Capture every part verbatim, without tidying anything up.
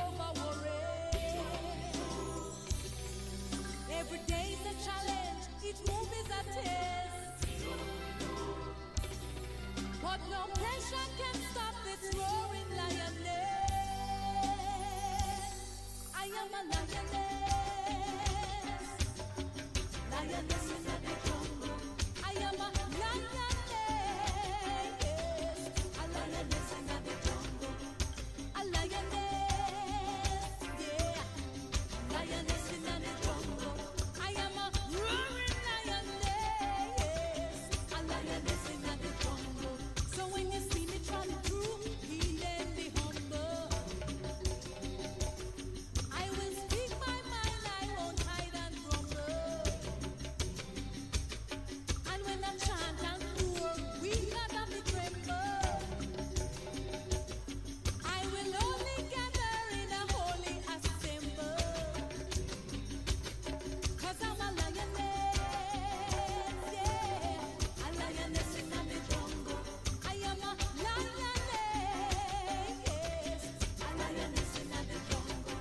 over worry. Every day's a challenge, each move is a test. But no pressure can stop this roaring lioness. I am a lioness, lioness in the jungle. I am a lioness, a lioness in the jungle. A lioness, yeah, lioness in the jungle. I am a roaring lioness, a lioness in the jungle. So when you see me trotting through, heal and be humble. I will speak my mind, I won't hide and grumble. And when I chant and roar, we gotta be tremble. I will only gather in a holy assembly. Cause I'm a lioness, yeah, a lioness in the jungle. I am a lioness, a lioness in the jungle.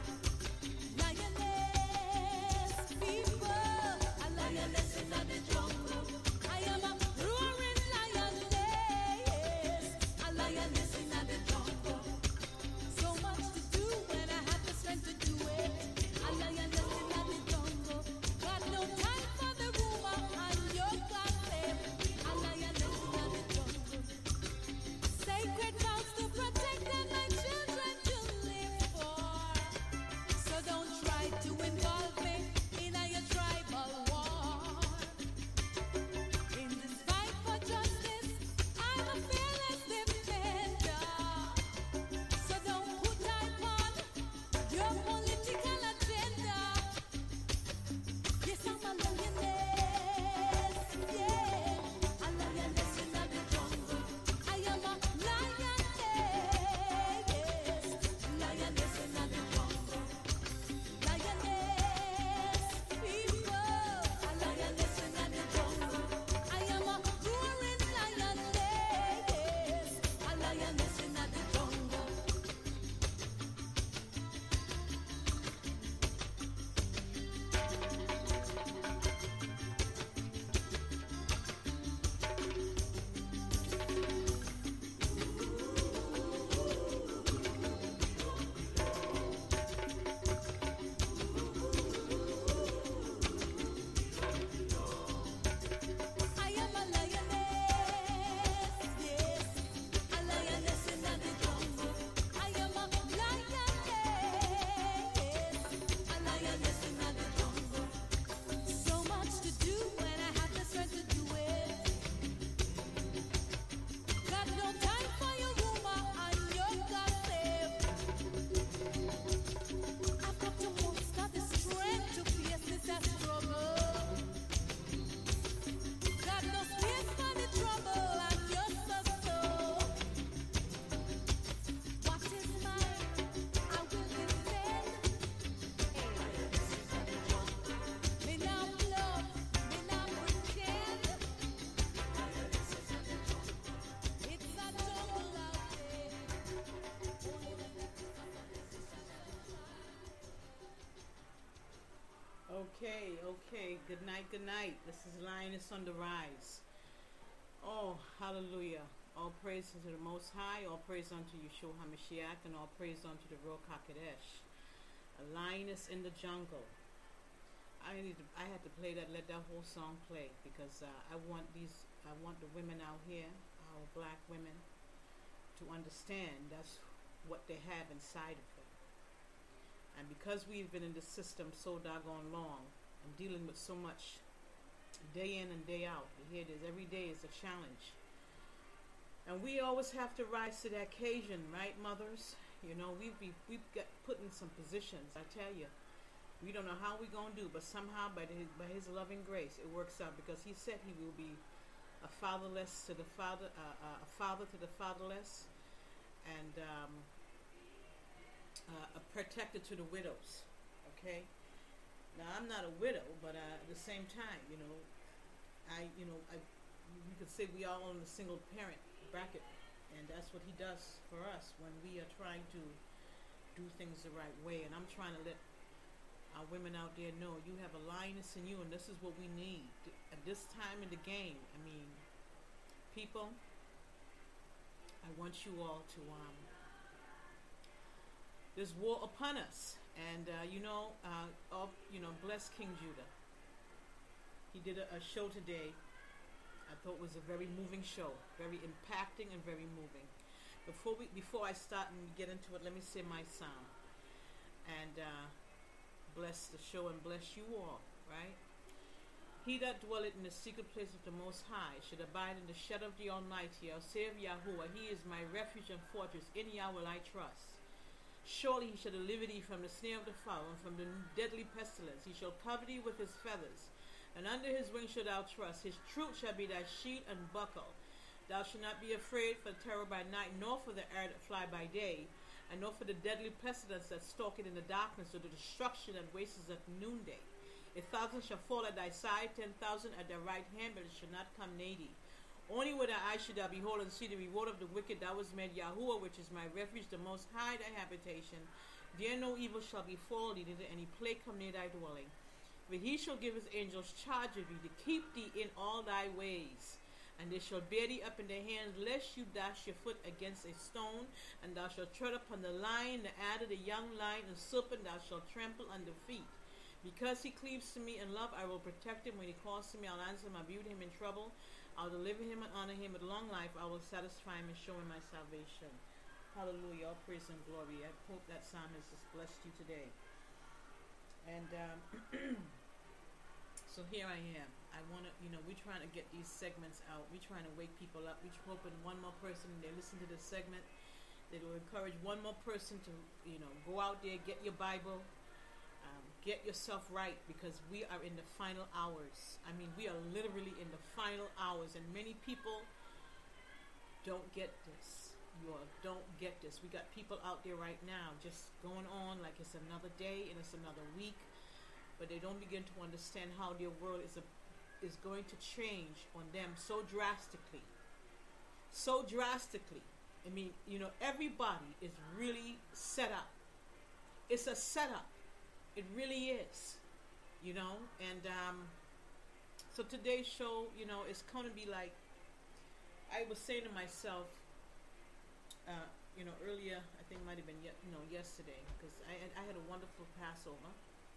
Lioness people, a lioness in the jungle. I am a roaring lioness, a lioness in the jungle. So much to do when I have the strength to do it. A lioness in the jungle. Got no time for the rumor and your gossip. A lioness in the jungle. Sacred vows to protect and my children to live for. So don't try to involve me in a your tribal war. In this fight for justice, I'm a fearless defender. So don't put time on your political agenda. Yes, I'm a lioness, yeah, a lioness in the jungle. I am a lioness, lioness in the jungle. Lioness people, a lioness in the jungle. I am a roaring lioness, a lioness in the jungle. I am a lioness, yes, a lioness in the jungle. I am a lioness, a lioness in the jungle. So much to do when I have the strength to do it. Got no time for your rumor and your gossip. I've got to muster the strength to face this struggle. Got no space for the trouble and your sorrow. What is mine, I will defend. Me now bluff, me now pretend. It's a jungle out there. Okay, okay. Good night, good night. This is Lioness on the Rise. Oh, hallelujah. All praise to the Most High, all praise unto Yeshua HaMashiach, and all praise unto the Ruach HaKodesh. A lioness in the jungle. I need to, I had to play that, let that whole song play, because uh, I want these, I want the women out here, our black women, to understand that's what they have inside of them. And because we've been in the system so doggone long and dealing with so much day in and day out, you hear this, every day is a challenge. And we always have to rise to the occasion, right, mothers? You know, we've be, we've got put in some positions, I tell you. We don't know how we're going to do, but somehow by his, by his loving grace, it works out, because he said he will be a fatherless to the father, uh, uh, a father to the fatherless, and um, uh, a protector to the widows. Okay. Now I'm not a widow, but uh, at the same time, you know, I, you know, I, you could say we all on the single parent bracket, and that's what he does for us when we are trying to do things the right way. And I'm trying to let our women out there know you have a lioness in you, and this is what we need at this time in the game. I mean, people, I want you all to um there's war upon us, and uh, you know, uh, of, you know, bless King Judah. He did a, a show today. I thought it was a very moving show, very impacting and very moving. Before we, before I start and get into it, let me say my psalm, and uh, bless the show and bless you all. Right? He that dwelleth in the secret place of the Most High should abide in the shadow of the Almighty. I'll say of Yahuwah, He is my refuge and fortress. In Yah will I trust. Surely He shall deliver thee from the snare of the fowler and from the deadly pestilence. He shall cover thee with His feathers, and under His wings shalt thou trust. His truth shall be thy shield and buckler. Thou shalt not be afraid for the terror by night, nor for the arrow that fly by day, and nor for the deadly pestilence that stalketh in the darkness, or the destruction that wasteth at noonday. A thousand shall fall at thy side, ten thousand at thy right hand, but it shall not come near thee. Only with thy eyes should thou behold and see the reward of the wicked. Thou hast made Yahuwah, which is my refuge, the Most High, thy habitation. There no evil shall befall thee, neither any plague come near thy dwelling. For He shall give His angels charge of thee, to keep thee in all thy ways. And they shall bear thee up in their hands, lest you dash your foot against a stone. And thou shalt tread upon the lion, the adder, the young lion, and serpent thou shalt trample under feet. Because He cleaves to me in love, I will protect him. When He calls to me, I'll answer him. I'll be with him in trouble. I'll deliver him and honor him with long life. I will satisfy him and show him my salvation. Hallelujah. All praise and glory. I hope that psalm has just blessed you today. And um, so here I am. I want to, you know, we're trying to get these segments out. We're trying to wake people up. We're hoping one more person, they listen to this segment, that will encourage one more person to, you know, go out there, get your Bible, um, get yourself right, because we are in the final hours. I mean, we are literally in the final hours, and many people don't get this. You all don't get this. We got people out there right now just going on like it's another day and it's another week, but they don't begin to understand how their world is a, is going to change on them so drastically. So drastically. I mean, you know, everybody is really set up. It's a setup. It really is. You know, and um, so today's show, you know, is going to be like, I was saying to myself, uh, you know, earlier, I think it might have been, ye- you know, yesterday, because I, I had a wonderful Passover.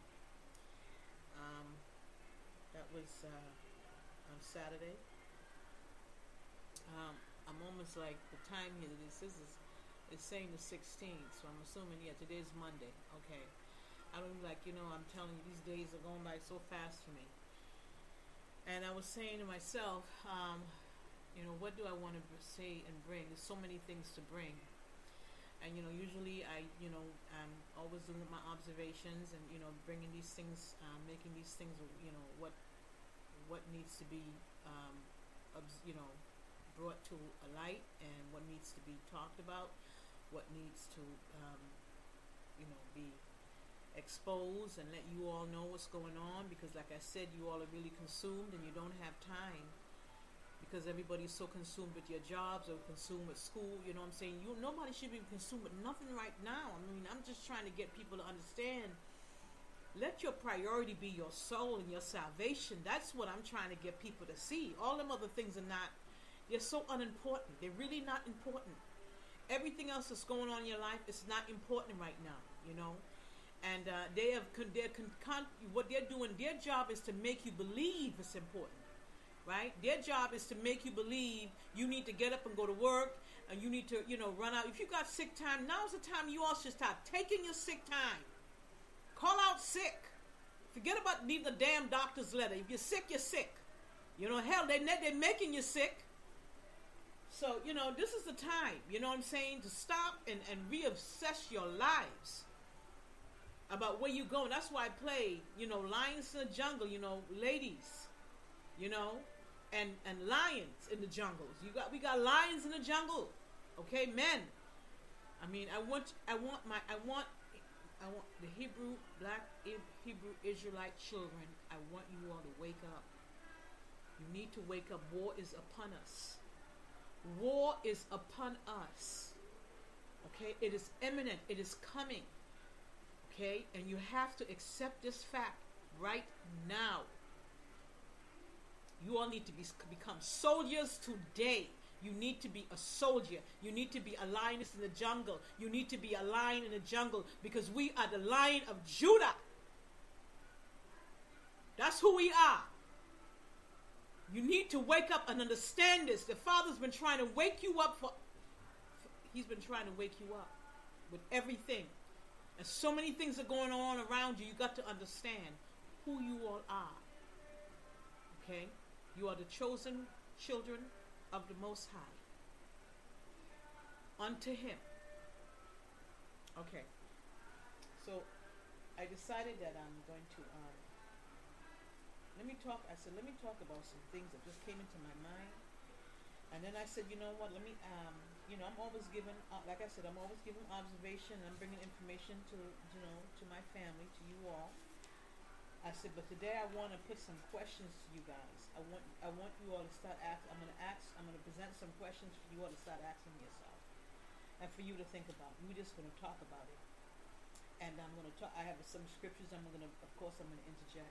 Um, that was uh, on Saturday. Um, I'm almost like the time here. This is it's saying the sixteenth, so I'm assuming yeah, today's Monday. Okay, I don't like you know. I'm telling you, these days are going by so fast for me. And I was saying to myself, um, you know, what do I want to say and bring? There's so many things to bring. And, you know, usually I, you know, I'm always doing my observations and, you know, bringing these things, um, making these things, you know, what what needs to be, um, obs- you know, brought to a light, and what needs to be talked about, what needs to, um, you know, be exposed and let you all know what's going on. Because, like I said, you all are really consumed and you don't have time. Because everybody's so consumed with your jobs or consumed with school, you know what I'm saying? You nobody should be consumed with nothing right now. I mean, I'm just trying to get people to understand. Let your priority be your soul and your salvation. That's what I'm trying to get people to see. All them other things are not, they're so unimportant. They're really not important. Everything else that's going on in your life is not important right now, you know? And uh, they have, they're con- con- what they're doing, their job is to make you believe it's important. Right? Their job is to make you believe you need to get up and go to work, and you need to, you know, run out. If you got sick time, now's the time you all should start taking your sick time. Call out sick. Forget about needing a damn doctor's letter. If you're sick, you're sick. You know, hell, they, they're making you sick. So, you know, this is the time, you know what I'm saying, to stop and, and reassess your lives about where you're going. That's why I play, you know, Lions in the Jungle, you know, ladies, you know, and and lions in the jungles. You got we got lions in the jungle. Okay, men. I mean, I want I want my I want I want the Hebrew black Hebrew Israelite children. I want you all to wake up. You need to wake up. War is upon us. War is upon us. Okay? It is imminent. It is coming. Okay? And you have to accept this fact right now. You all need to be, become soldiers today. You need to be a soldier. You need to be a lioness in the jungle. You need to be a lion in the jungle because we are the Lion of Judah. That's who we are. You need to wake up and understand this. The Father's been trying to wake you up for, for He's been trying to wake you up with everything. And so many things are going on around you. You got to understand who you all are. Okay? You are the chosen children of the Most High. Unto Him. Okay. So, I decided that I'm going to, um, let me talk, I said, let me talk about some things that just came into my mind. And then I said, you know what, let me, um, you know, I'm always giving, uh, like I said, I'm always giving observation. I'm bringing information to, you know, to my family, to you all. I said, but today I want to put some questions to you guys. I want I want you all to start asking. I'm going to ask, I'm going to present some questions for you all to start asking yourself. And for you to think about. We're just going to talk about it. And I'm going to talk, I have some scriptures I'm going to, of course, I'm going to interject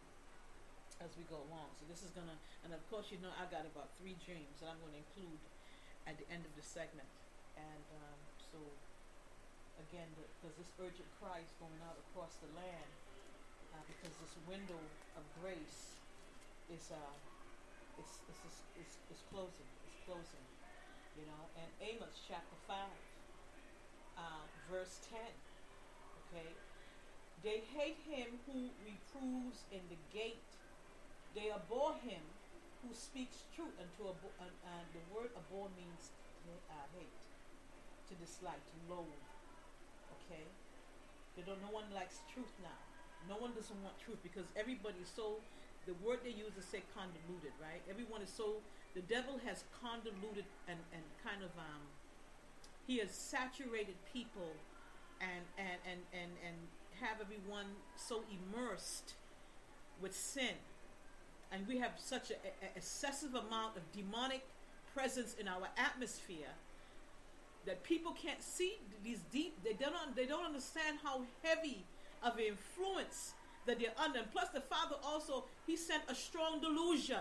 as we go along. So this is going to, and of course, you know, I got about three dreams that I'm going to include at the end of the segment. And um, so, again, because this urgent cry is going out across the land. Uh, because this window of grace is uh, is, is, is, is, is closing, is closing, you know. And Amos chapter five, uh, verse ten, okay. They hate him who reproves in the gate. They abhor him who speaks truth. And to abhor, uh, uh, the word abhor means uh, hate, to dislike, to loathe, okay. They don't. No one likes truth now. No one doesn't want truth because everybody is so, the word they use is say convoluted, right? Everyone is so, the devil has convoluted and, and kind of, um, he has saturated people and, and, and, and, and have everyone so immersed with sin. And we have such an excessive amount of demonic presence in our atmosphere that people can't see these deep, they don't, they don't understand how heavy of influence that they're under. And plus the Father also, He sent a strong delusion.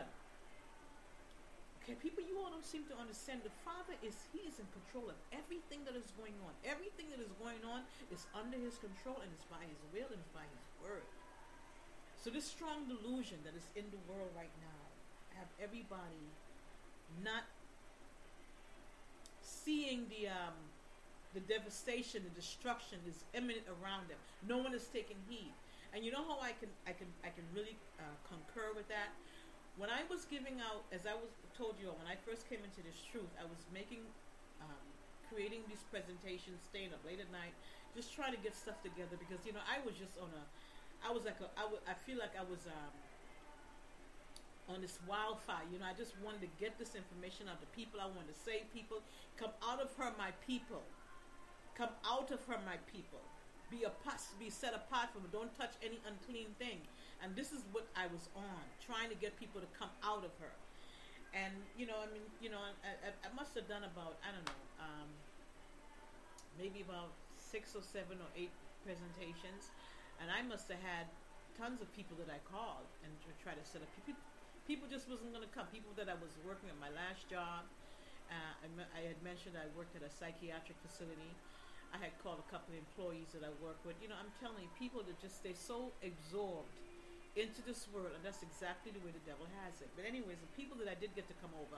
Okay, people, you all don't seem to understand. The Father is, He is in control of everything that is going on. Everything that is going on is under His control and it's by His will and it's by His word. So this strong delusion that is in the world right now have everybody not seeing the um the devastation, the destruction is imminent around them. No one is taking heed. And you know how I can I can I can really uh, concur with that? When I was giving out, as I was told you, when I first came into this truth, I was making um, creating these presentations, staying up late at night, just trying to get stuff together because, you know, I was just on a I was like a I, w- I feel like I was um, on this wildfire. You know, I just wanted to get this information out to people. I wanted to save people. Come out of her, my people. Come out of her, my people. Be apart, be set apart from her. Don't touch any unclean thing. And this is what I was on, trying to get people to come out of her. And, you know, I mean, you know, I, I, I must have done about, I don't know, um, maybe about six or seven or eight presentations. And I must have had tons of people that I called and to try to set up. People, people just wasn't going to come. People that I was working at my last job. Uh, I, I had mentioned I worked at a psychiatric facility. I had called a couple of employees that I work with. You know, I'm telling you, people that just, they're so absorbed into this world, and that's exactly the way the devil has it. But anyways, the people that I did get to come over,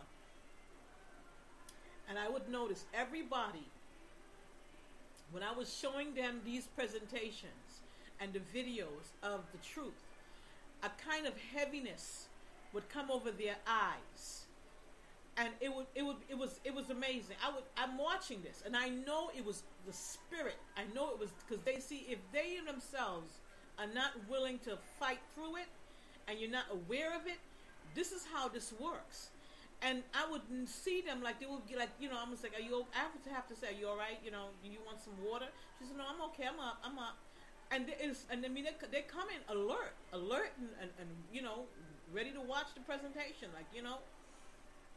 and I would notice everybody, when I was showing them these presentations and the videos of the truth, a kind of heaviness would come over their eyes. And it would, it would, it was, it was amazing. I would, I'm watching this, and I know it was the Spirit. I know it was because they see if they themselves are not willing to fight through it, and you're not aware of it. This is how this works. And I would see them like they would be like, you know, I'm just like, are you? I have to have to say, are you all right? You know, do you want some water? She said, no, I'm okay. I'm up. I'm up. And it is, and I mean, they they come in alert, alert, and, and and you know, ready to watch the presentation. Like, you know.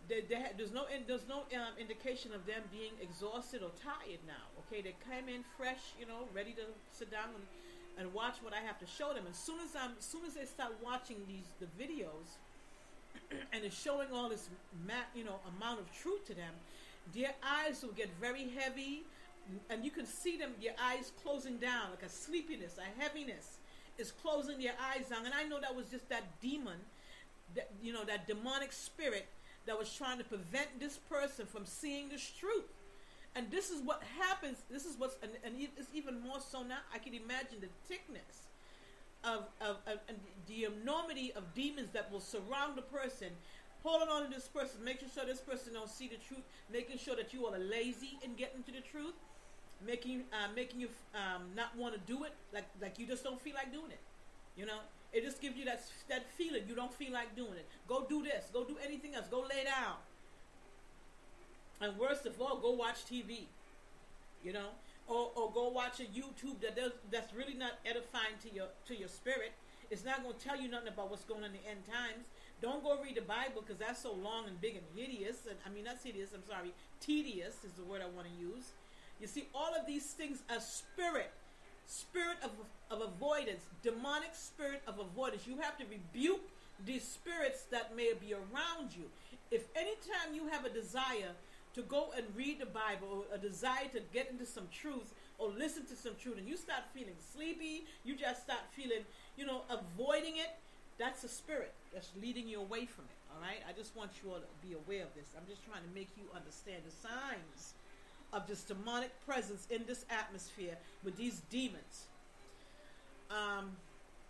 they, they ha- there's no in, there's no um, indication of them being exhausted or tired now. Okay, they come in fresh, you know, ready to sit down and, and watch what I have to show them. As soon as I'm, as soon as they start watching these the videos, and it's showing all this, ma- you know, amount of truth to them, their eyes will get very heavy, and you can see them, their eyes closing down, like a sleepiness, a heaviness is closing their eyes down. And I know that was just that demon, that, you know, that demonic spirit that was trying to prevent this person from seeing this truth. And this is what happens. This is what's, and, and it's even more so now. I can imagine the thickness of, of, of and the enormity of demons that will surround the person, holding on to this person, making sure this person don't see the truth, making sure that you all are lazy in getting to the truth, making uh, making you um, not want to do it, like like you just don't feel like doing it. You know, it just gives you that that feeling you don't feel like doing it. Go do this. Go do anything else. Go lay down. And worst of all, go watch T V. You know, or or go watch a YouTube that does that's really not edifying to your to your spirit. It's not going to tell you nothing about what's going on in the end times. Don't go read the Bible, because that's so long and big and hideous. And I mean, not hideous. I'm sorry, tedious is the word I want to use. You see, all of these things are spirit, spirit of of avoidance, demonic spirit of avoidance. You have to rebuke these spirits that may be around you. If anytime you have a desire to go and read the Bible, or a desire to get into some truth or listen to some truth, and you start feeling sleepy, you just start feeling, you know, avoiding it, that's a spirit that's leading you away from it. All right, I just want you all to be aware of this. I'm just trying to make you understand the signs of this demonic presence in this atmosphere with these demons. Um.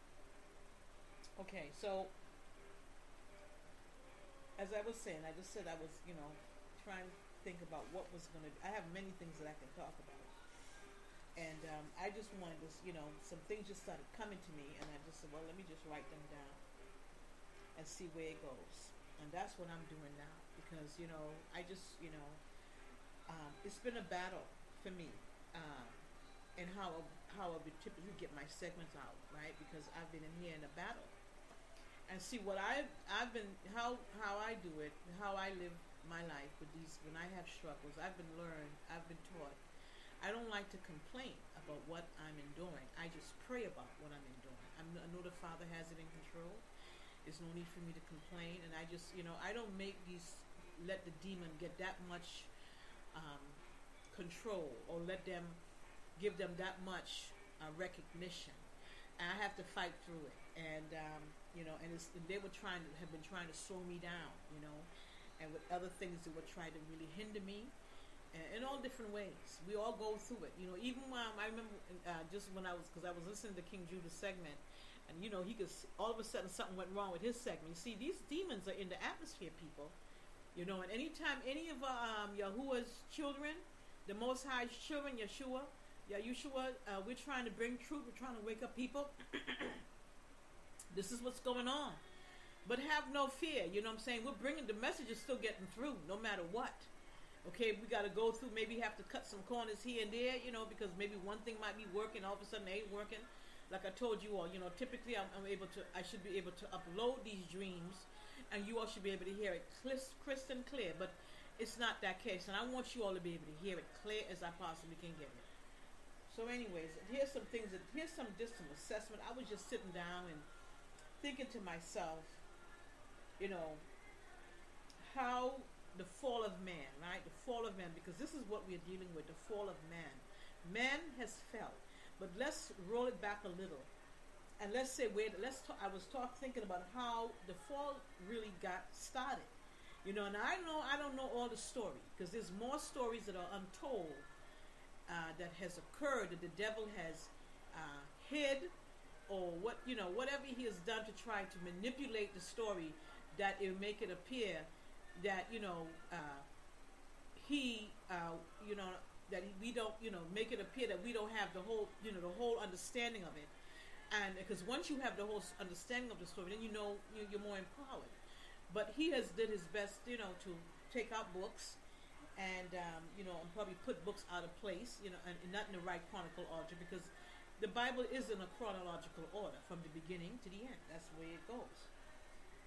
Okay, so as I was saying, I just said I was, you know, trying to think about what was going to. I have many things that I can talk about, and um, I just wanted this, you know, some things just started coming to me, and I just said, well, let me just write them down and see where it goes. And that's what I'm doing now, because, you know, I just, you know, um, it's been a battle for me, um, and how how I would typically get my segments out, right? Because I've been in here in a battle, and see what I I've been how how I do it, how I live my life with these. When I have struggles, I've been learned, I've been taught. I don't like to complain about what I'm enduring. I just pray about what I'm enduring. I'm, I know the Father has it in control. There's no need for me to complain, and I just, you know, I don't make these, let the demon get that much um, control, or let them, give them that much uh, recognition. And I have to fight through it, and um, you know, and, it's, and they were trying to have been trying to slow me down, you know, and with other things that were trying to really hinder me, and in all different ways. We all go through it, you know. Even when I remember, uh, just when I was, because I was listening to King Judah segment. And, you know, he could, all of a sudden something went wrong with his segment. You see, these demons are in the atmosphere, people. You know, and anytime any of um, Yahuwah's children, the Most High's children, Yeshua, Yahushua, uh, we're trying to bring truth. We're trying to wake up people. This is what's going on. But have no fear. You know what I'm saying? We're bringing, the message is still getting through, no matter what. Okay, we got to go through, maybe have to cut some corners here and there, you know, because maybe one thing might be working, all of a sudden it ain't working. Like I told you all, you know, typically I'm, I'm able to, I should be able to upload these dreams, and you all should be able to hear it crystal clear, but it's not that case, and I want you all to be able to hear it clear as I possibly can get it. So anyways, here's some things, that here's some, just some assessment. I was just sitting down and thinking to myself, you know, how the fall of man, right, the fall of man, because this is what we're dealing with, the fall of man. Man has fell. But let's roll it back a little, and let's say, wait, let's talk, I was talk, thinking about how the fall really got started. You know, and I know, I don't know all the story, because there's more stories that are untold uh, that has occurred, that the devil has uh, hid, or what, you know, whatever he has done to try to manipulate the story, that it make it appear that, you know, uh, he, uh, you know, that we don't, you know, make it appear that we don't have the whole, you know, the whole understanding of it. And because once you have the whole understanding of the story, then you know you're more empowered. But he has did his best, you know, to take out books and, um, you know, and probably put books out of place, you know, and, and not in the right chronicle order, because the Bible is in a chronological order from the beginning to the end. That's the way it goes.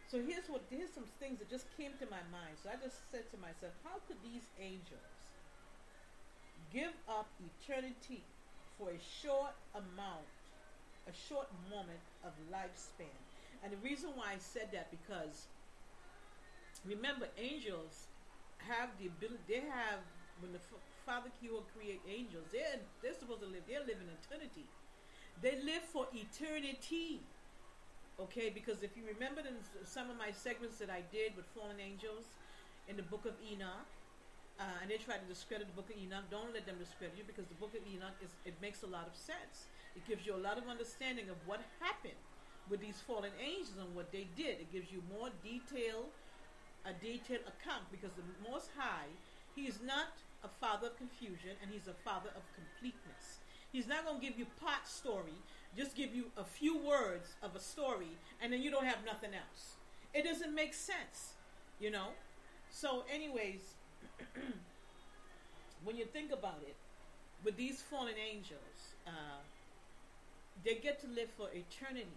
So here's what here's some things that just came to my mind. So I just said to myself, how could these angels give up eternity for a short amount, a short moment of lifespan? And the reason why I said that, because remember, angels have the ability, they have, when the F- Father Kyo create angels, they're, they're supposed to live, they're living eternity. They live for eternity. Okay, because if you remember in some of my segments that I did with fallen angels in the book of Enoch, uh, and they try to discredit the book of Enoch, don't let them discredit you, because the book of Enoch, is it makes a lot of sense. It gives you a lot of understanding of what happened with these fallen angels and what they did. It gives you more detail, a detailed account, because the Most High, He is not a father of confusion, and He's a father of completeness. He's not going to give you part story, just give you a few words of a story, and then you don't have nothing else. It doesn't make sense, you know. So anyways, when you think about it, with these fallen angels, uh, they get to live for eternity.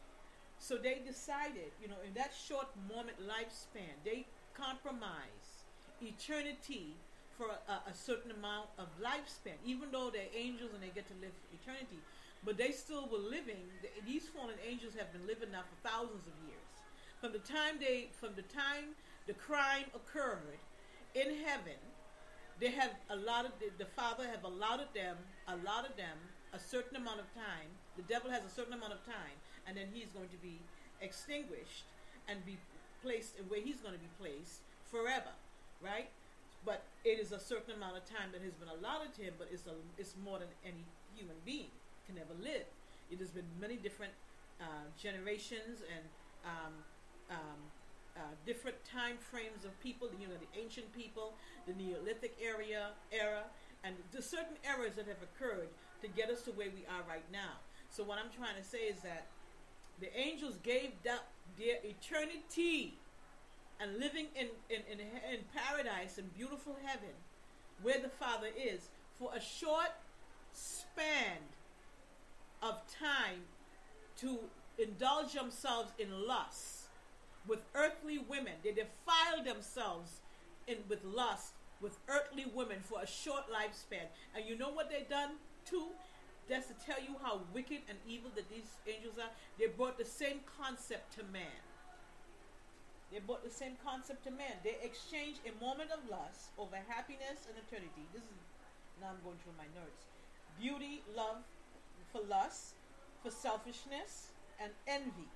So they decided, you know, in that short moment lifespan, they compromise eternity for a, a certain amount of lifespan, even though they're angels and they get to live for eternity. But they still were living. These fallen angels have been living now for thousands of years. From the time they, from the time the crime occurred in heaven, they have allotted, the, the Father have allotted them, allotted them a certain amount of time. The devil has a certain amount of time, and then he's going to be extinguished and be placed in where he's going to be placed forever, right? But it is a certain amount of time that has been allotted to him, but it's, a, it's more than any human being can ever live. It has been many different uh, generations and um, um, uh, different time frames of people, you know, the ancient people, the Neolithic area, era, and the certain eras that have occurred to get us to where we are right now. So what I'm trying to say is that the angels gave up their eternity and living in, in, in, in paradise, in beautiful heaven, where the Father is, for a short span of time to indulge themselves in lust with earthly women. They defile themselves in with lust with earthly women for a short lifespan. And you know what they done too? That's to tell you how wicked and evil that these angels are. They brought the same concept to man. They brought the same concept to man. They exchanged a moment of lust over happiness and eternity. This is, now I'm going through my notes. Beauty, love for lust, for selfishness, and envy.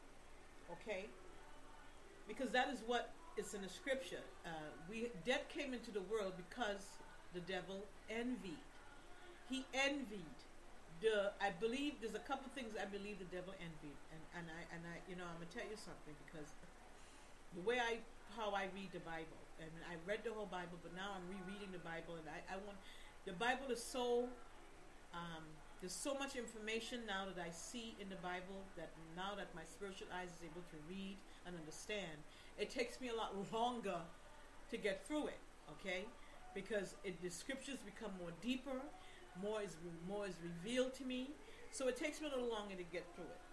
Okay? Because that is what is in the scripture. Uh, we death came into the world because the devil envied. He envied. The I believe there's a couple things I believe the devil envied, and and I and I you know I'm gonna tell you something, because the way I how I read the Bible, I mean I read the whole Bible, but now I'm rereading the Bible, and I, I want the Bible is so um, there's so much information now that I see in the Bible that now that my spiritual eyes is able to read and understand, it takes me a lot longer to get through it, okay? Because it, the scriptures become more deeper, more is more is revealed to me, so it takes me a little longer to get through it.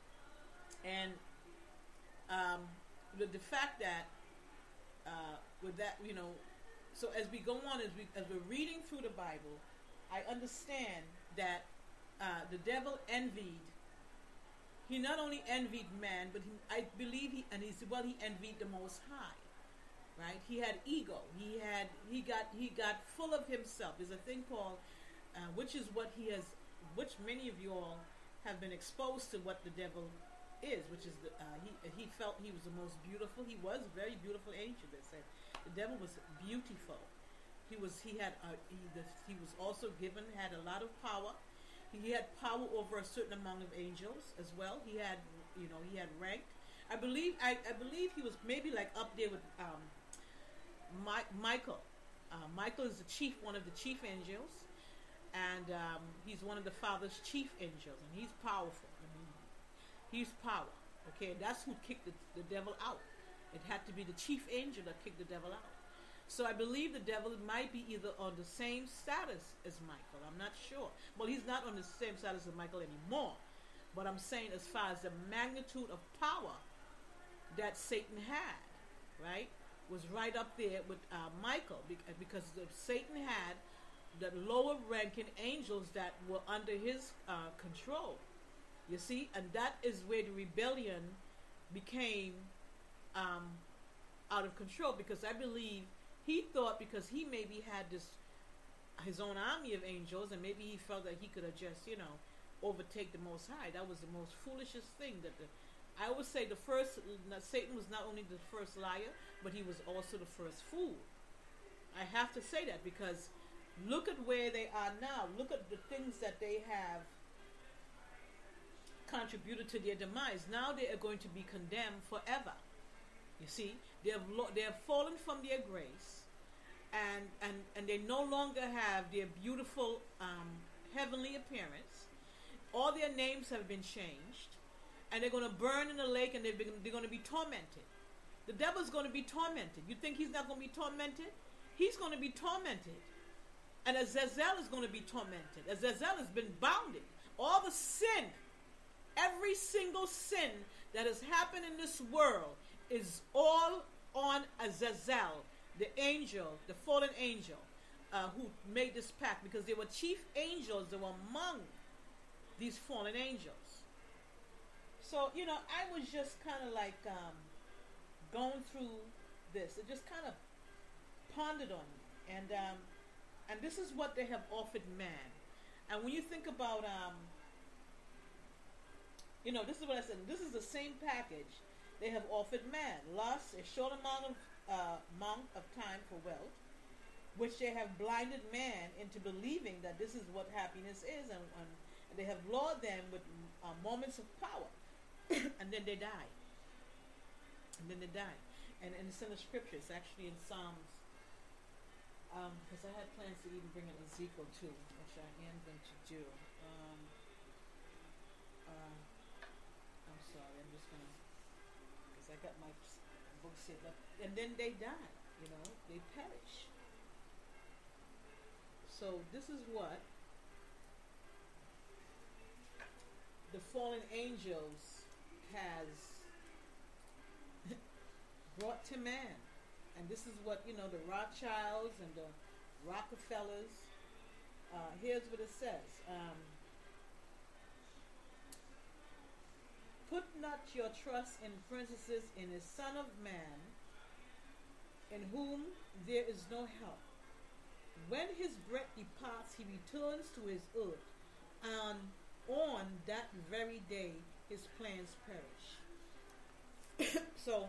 And um, the, the fact that uh, with that, you know, so as we go on, as we as we're reading through the Bible, I understand that uh, the devil envied. He not only envied man, but he, I believe he and he said, well, he envied the Most High, right? He had ego. He had he got he got full of himself. There's a thing called, uh, which is what he has, which many of you all have been exposed to what the devil is, which is the, uh, he he felt he was the most beautiful. He was a very beautiful angel. They said the devil was beautiful. He was he had uh, he the, he was also given had a lot of power. He had power over a certain amount of angels as well. He had, you know, he had rank. I believe, I, I believe he was maybe like up there with um, My, Michael. Uh, Michael is the chief, one of the chief angels, and um, he's one of the Father's chief angels, and he's powerful. I mean, he's power. Okay, that's who kicked the, the devil out. It had to be the chief angel that kicked the devil out. So I believe the devil might be either on the same status as Michael. I'm not sure. Well, he's not on the same status as Michael anymore. But I'm saying as far as the magnitude of power, that Satan had, right, was right up there with uh, Michael, because the, Satan had the lower ranking angels that were under his uh, control. You see, and that is where the rebellion became um, out of control, because I believe he thought, because he maybe had this his own army of angels, and maybe he felt that he could have just, you know, overtake the Most High. That was the most foolishest thing. That the, I would say the first, Satan was not only the first liar, but he was also the first fool. I have to say that, because look at where they are now. Look at the things that they have contributed to their demise. Now they are going to be condemned forever. You see, they have lo- they have fallen from their grace, and and and they no longer have their beautiful um, heavenly appearance. All their names have been changed, and they're going to burn in the lake, and they're, been, they're going to be tormented. The devil's going to be tormented. You think he's not going to be tormented? He's going to be tormented. And Azazel is going to be tormented. Azazel has been bounded. All the sin, every single sin that has happened in this world is all on Azazel, the angel, the fallen angel, uh, who made this pact, because they were chief angels that were among these fallen angels. So, you know, I was just kind of like um, going through this. It just kind of pondered on me. And um, and this is what they have offered man. And when you think about, um, you know, this is what I said. This is the same package they have offered man. Lust, a short amount of, uh, amount of time for wealth, which they have blinded man into believing that this is what happiness is, and, and they have lured them with uh, moments of power, and then they die. And then they die. And, and it's in the scripture. It's actually in Psalms. Because um, I had plans to even bring in Ezekiel too, which I am going to do. Um, uh, I'm sorry. I'm just going to, because I got my book set up. And then they die. You know, they perish. So this is what the fallen angels has brought to man. And this is what, you know, the Rothschilds and the Rockefellers, uh, here's what it says. Um, Put not your trust in princes, in a son of man, in whom there is no help. When his breath departs, he returns to his earth, and on that very day his plans perish. So,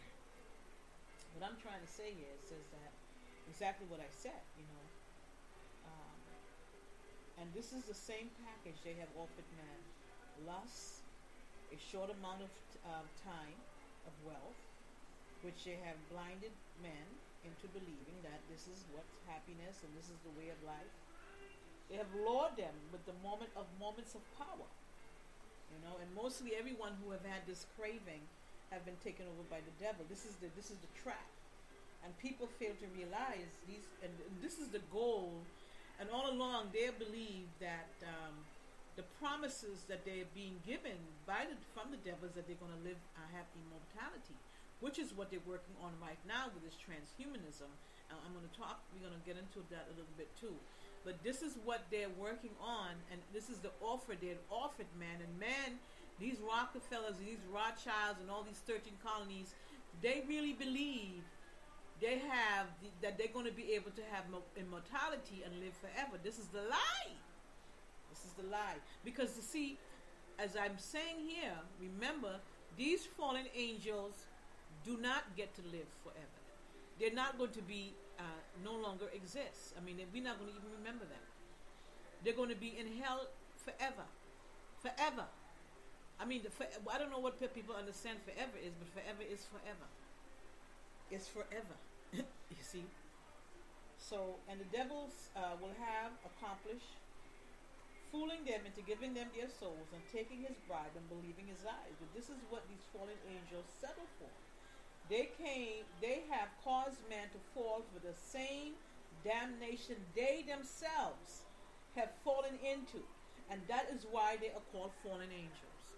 what I'm trying to say here says that exactly what I said, you know. Um, and this is the same package they have offered man. Lust, a short amount of uh, time of wealth, which they have blinded men into believing that this is what's happiness and this is the way of life. They have lured them with the moment of moments of power, you know, and mostly everyone who have had this craving have been taken over by the devil. This is the this is the trap, and people fail to realize these. And, and this is the goal. And all along, they believe that um, the promises that they are being given by the from the devil is that they're going to live uh, have immortality, which is what they're working on right now with this transhumanism. Uh, I'm going to talk. We're going to get into that a little bit too. But this is what they're working on, and this is the offer they've offered man. And man, these Rockefellers and these Rothschilds and all these thirteen colonies, they really believe they have the, that they're going to be able to have mo- immortality and live forever. This is the lie. This is the lie. Because you see, as I'm saying here, remember, these fallen angels do not get to live forever. They're not going to be, uh, no longer exist. I mean, we're not going to even remember them. They're going to be in hell forever. Forever. I mean, the, for, I don't know what people understand forever is, but forever is forever. It's forever. You see? So, and the devils uh, will have accomplished fooling them into giving them their souls and taking his bribe and believing his lies. But this is what these fallen angels settle for. They came, they have caused man to fall for the same damnation they themselves have fallen into. And that is why they are called fallen angels.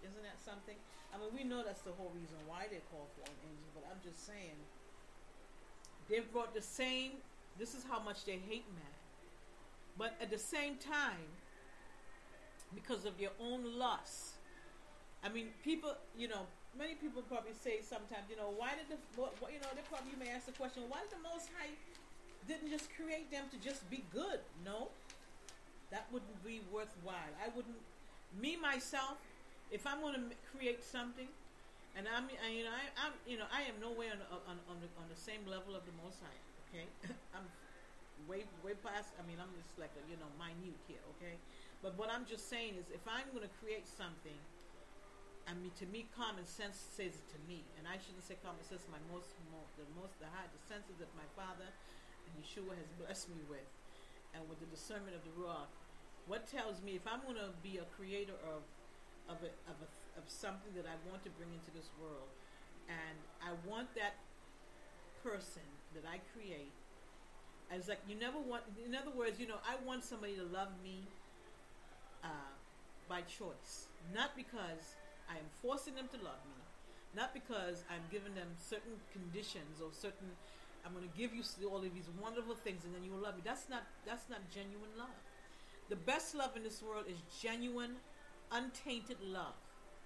Isn't that something? I mean, we know that's the whole reason why they're called fallen angels, but I'm just saying, they've brought the same, this is how much they hate man. But at the same time, because of their own lusts, I mean, people, you know, many people probably say sometimes, you know, why did the, what, what, you know, they probably may ask the question, why did the Most High didn't just create them to just be good? No, that wouldn't be worthwhile. I wouldn't, me myself, if I'm going to create something, and I'm, I, you know, I, I'm, you know, I am nowhere on, on, on, the, on the same level of the Most High. Okay, I'm way, way past. I mean, I'm just like a, you know, minute here. Okay, but what I'm just saying is, if I'm going to create something, I mean, to me, common sense says it to me, and I shouldn't say common sense. My most, most the most, the high, the senses that my Father and Yeshua has blessed me with, and with the discernment of the Ruach, what tells me if I'm going to be a creator of, of a, of a, of something that I want to bring into this world, and I want that person that I create as like, you never want. In other words, you know, I want somebody to love me uh, by choice, not because I am forcing them to love me, not because I'm giving them certain conditions or certain, I'm going to give you all of these wonderful things and then you will love me. That's not, that's not genuine love. The best love in this world is genuine, untainted love.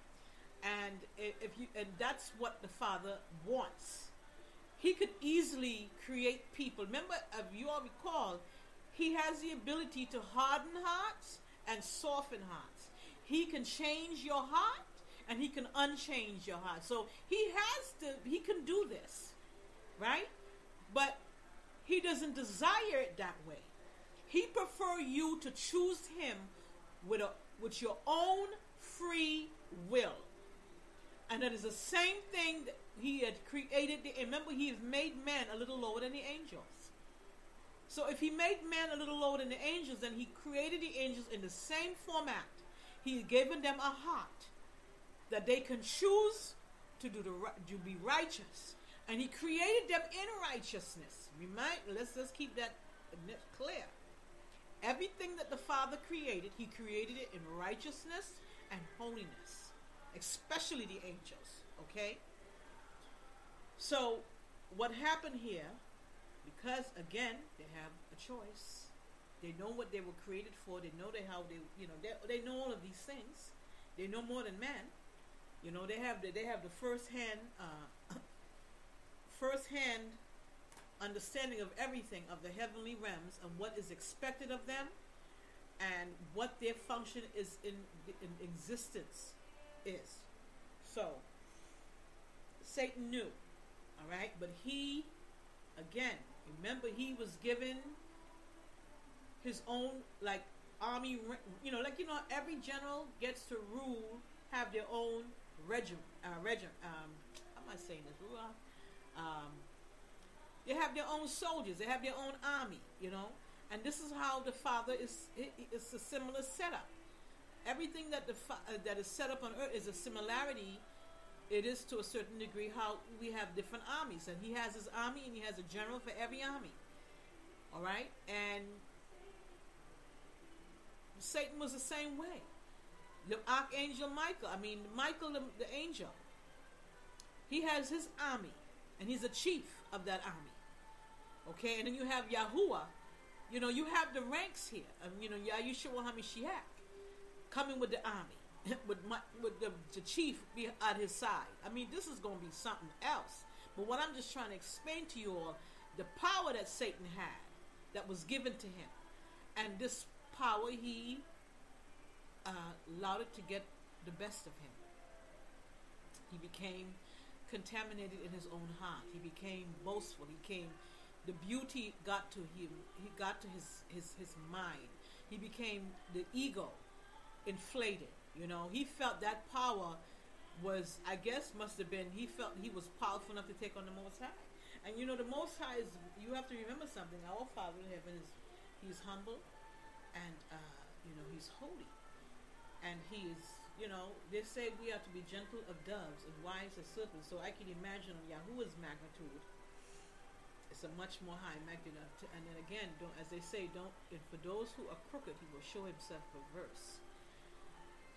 And if you, and that's what the Father wants. He could easily create people. Remember, if you all recall, he has the ability to harden hearts and soften hearts. He can change your heart and he can unchange your heart. So he has to, he can do this, right? But he doesn't desire it that way. He prefer you to choose him with a, with your own free will. And that is the same thing that he had created. Remember, he has made man a little lower than the angels. So if he made man a little lower than the angels, then he created the angels in the same format. He had given them a heart that they can choose to do the to be righteous, and he created them in righteousness. We might let's just keep that clear. Everything that the Father created, he created it in righteousness and holiness, especially the angels. Okay. So what happened here? Because again, they have a choice. They know what they were created for. They know they how they you know they they know all of these things. They know more than man. You know, they have the, they have the first hand uh, first hand understanding of everything of the heavenly realms and what is expected of them and what their function is in, in existence is. So Satan knew, all right, but he again, remember, he was given his own like army, you know, like you know, every general gets to rule, have their own regiment, uh, regiment. Um, how am I saying this? Um, they have their own soldiers. They have their own army. You know, and this is how the Father is. It, it's a similar setup. Everything that the uh, that is set up on earth is a similarity. It is to a certain degree how we have different armies, and he has his army, and he has a general for every army. All right, and Satan was the same way. The archangel Michael, I mean Michael the, the angel, he has his army, and he's the chief of that army. Okay, and then you have Yahuwah. You know, you have the ranks here. Um, you know, Yahshua HaMashiach coming with the army, with my, with the, the chief be at his side. I mean, this is going to be something else. But what I'm just trying to explain to you all, the power that Satan had, that was given to him, and this power he uh, allowed it to get the best of him. He became contaminated in his own heart. He became boastful. He came, the beauty got to him. He got to his, his, his mind. He became the ego inflated. You know, he felt that power was, I guess, must have been, he felt he was powerful enough to take on the Most High. And you know, the Most High is, you have to remember something. Our Father in heaven is, he's humble, and uh, you know, he's holy. And he is, you know, they say we are to be gentle of doves and wise as serpents. So I can imagine on Yahuwah's magnitude, it's a much more high magnitude. And then again, don't, as they say, don't. And for those who are crooked, he will show himself perverse.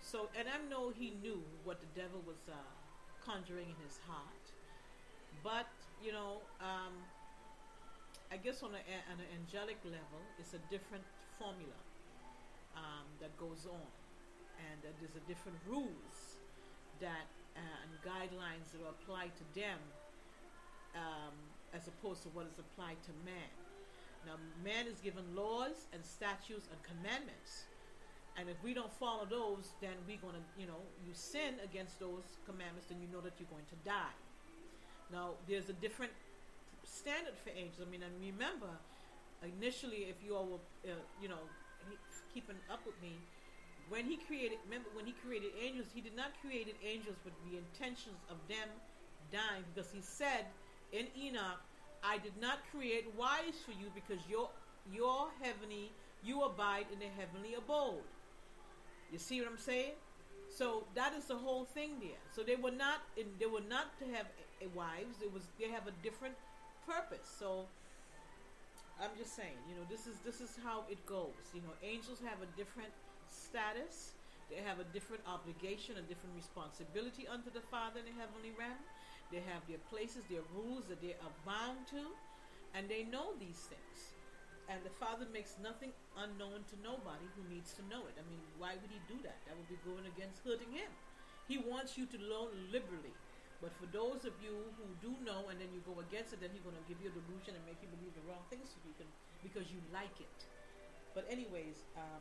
So, and I know he knew what the devil was uh, conjuring in his heart. But, you know, um, I guess on, a, on an angelic level, it's a different formula um, that goes on. And uh, there's a different rules that uh, and guidelines that are applied to them um, as opposed to what is applied to man. Now, man is given laws and statutes and commandments. And if we don't follow those, then we're going to, you know, you sin against those commandments, then you know that you're going to die. Now, there's a different standard for angels. I mean, and remember, initially, if you all were, uh, you know, keeping up with me, when he created, remember, when he created angels, he did not create angels with the intentions of them dying, because he said in Enoch, I did not create wives for you because your your heavenly, you abide in the heavenly abode. You see what I'm saying? So that is the whole thing there. So they were not in, they were not to have a, a wives. It was they have a different purpose. So I'm just saying, you know, this is this is how it goes. You know, angels have a different status. They have a different obligation, a different responsibility unto the Father in the heavenly realm. They have their places, their rules that they are bound to, and they know these things. And the Father makes nothing unknown to nobody who needs to know it. I mean, why would he do that? That would be going against hurting him. He wants you to learn liberally. But for those of you who do know and then you go against it, then he's going to give you a delusion and make you believe the wrong things so you can, because you like it. But anyways, um,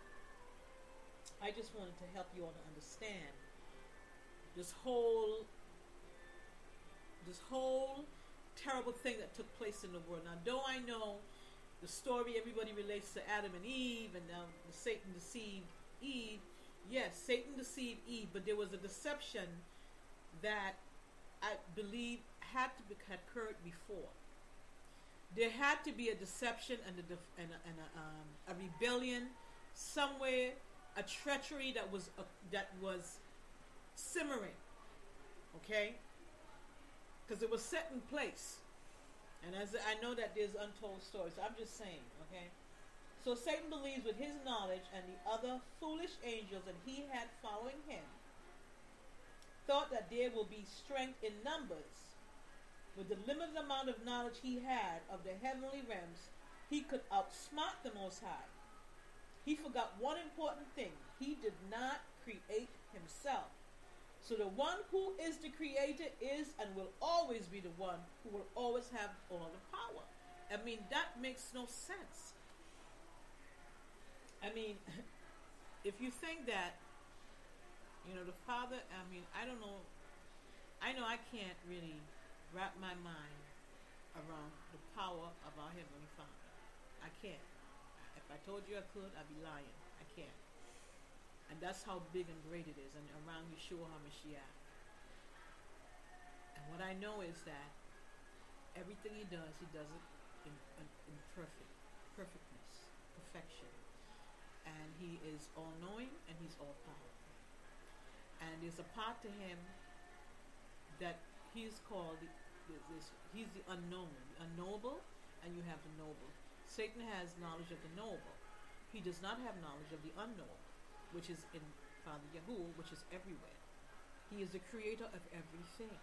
I just wanted to help you all to understand this whole, this whole terrible thing that took place in the world. Now, though I know the story, everybody relates to Adam and Eve, and now the Satan deceived Eve. Yes, Satan deceived Eve, but there was a deception that I believe had to be had occurred before. There had to be a deception and a def, and, a, and a, um, a rebellion somewhere, a treachery that was uh, that was simmering. Okay, because it was set in place. And as I know that there's untold stories, so I'm just saying, okay? So Satan believes with his knowledge and the other foolish angels that he had following him, thought that there will be strength in numbers. With the limited amount of knowledge he had of the heavenly realms, he could outsmart the Most High. He forgot one important thing. He did not create himself. So the one who is the creator is and will always be the one who will always have all the power. I mean, that makes no sense. I mean, if you think that, you know, the Father, I mean, I don't know, I know I can't really wrap my mind around the power of our Heavenly Father. I can't. If I told you I could, I'd be lying. I can't. And that's how big and great it is, and around Yeshua HaMashiach. And what I know is that everything he does, he does it in, in, in perfect, perfectness, perfection. And he is all-knowing, and he's all-powerful. And there's a part to him that he's called, the, the, this, he's the unknown, the unknowable, and you have the knowable. Satan has knowledge of the knowable. He does not have knowledge of the unknowable, which is in Father Yahuwah, which is everywhere. He is the creator of everything.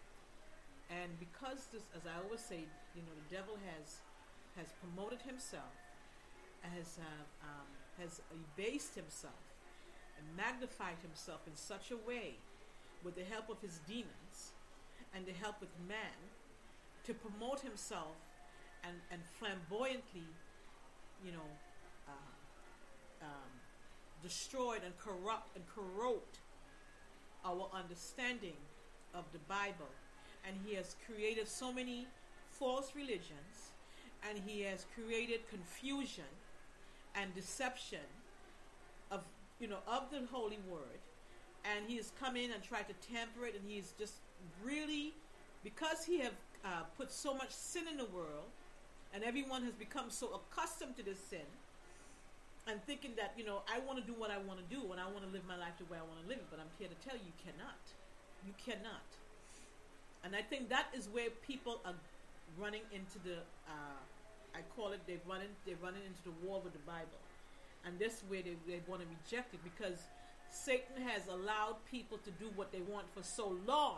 And because this, as I always say, you know, the devil has has promoted himself, has uh, um, has abased himself, and magnified himself in such a way, with the help of his demons, and the help with man, to promote himself, and and flamboyantly, you know, uh, um, destroyed and corrupt and corrode our understanding of the Bible. And he has created so many false religions, and he has created confusion and deception of, you know, of the Holy Word. And he has come in and tried to tamper it, and he's just really, because he have uh, put so much sin in the world, and everyone has become so accustomed to this sin, and thinking that, you know, I want to do what I want to do, and I want to live my life the way I want to live it. But I'm here to tell you, you cannot. You cannot. And I think that is where people are running into the, uh, I call it, they're running, they're running into the war with the Bible. And this is where they, they want to reject it, because Satan has allowed people to do what they want for so long.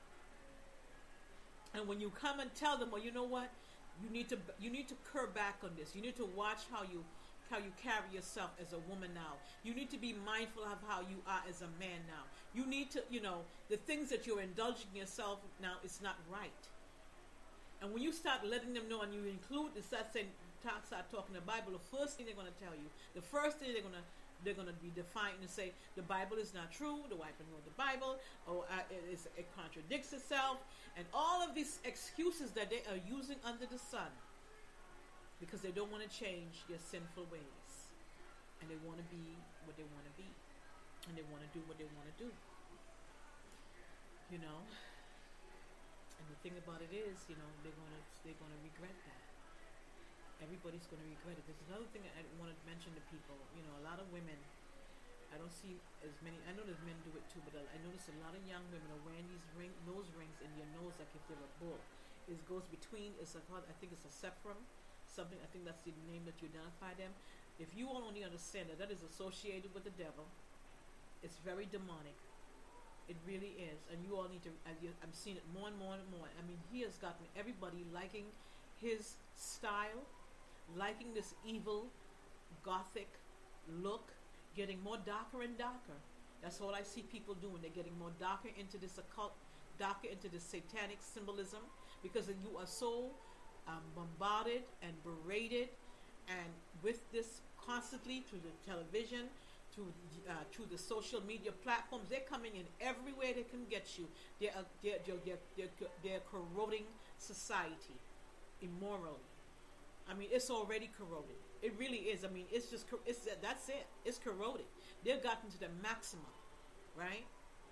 And when you come and tell them, well, you know what, you need to you need to curb back on this. You need to watch how you how you carry yourself as a woman now. You need to be mindful of how you are as a man now. You need to, you know, the things that you're indulging yourself now, it's not right. And when you start letting them know and you include, start saying, start talking the Bible, the first thing they're going to tell you, the first thing they're going to they're going to be defiant and say the Bible is not true, the wife wrote the Bible, or uh, it, is, it contradicts itself, and all of these excuses that they are using under the sun because they don't want to change their sinful ways, and they want to be what they want to be, and they want to do what they want to do. You know, and the thing about it is, you know, they're going to they're going to regret that. Everybody's going to regret it. There's another thing I want to mention to people. You know, a lot of women, I don't see as many, I know there's men do it too, but I notice a lot of young women are wearing these ring, nose rings in your nose like if they're a bull. It goes between, it's a, I think it's a seprum, something, I think that's the name that you identify them. If you all only understand that that is associated with the devil, it's very demonic. It really is. And you all need to, I'm seeing it more and more and more. I mean, he has gotten everybody liking his style, liking this evil, gothic look, getting more darker and darker. That's all I see people doing. They're getting more darker into this occult, darker into this satanic symbolism, because you are so um, bombarded and berated, and with this constantly through the television, through uh, through the social media platforms, they're coming in everywhere they can get you. They're uh, they're, they're, they're, they're, they're corroding society immorally. I mean, it's already corroded. It really is. I mean, it's just, it's that's it. It's corroded. They've gotten to the maximum, right?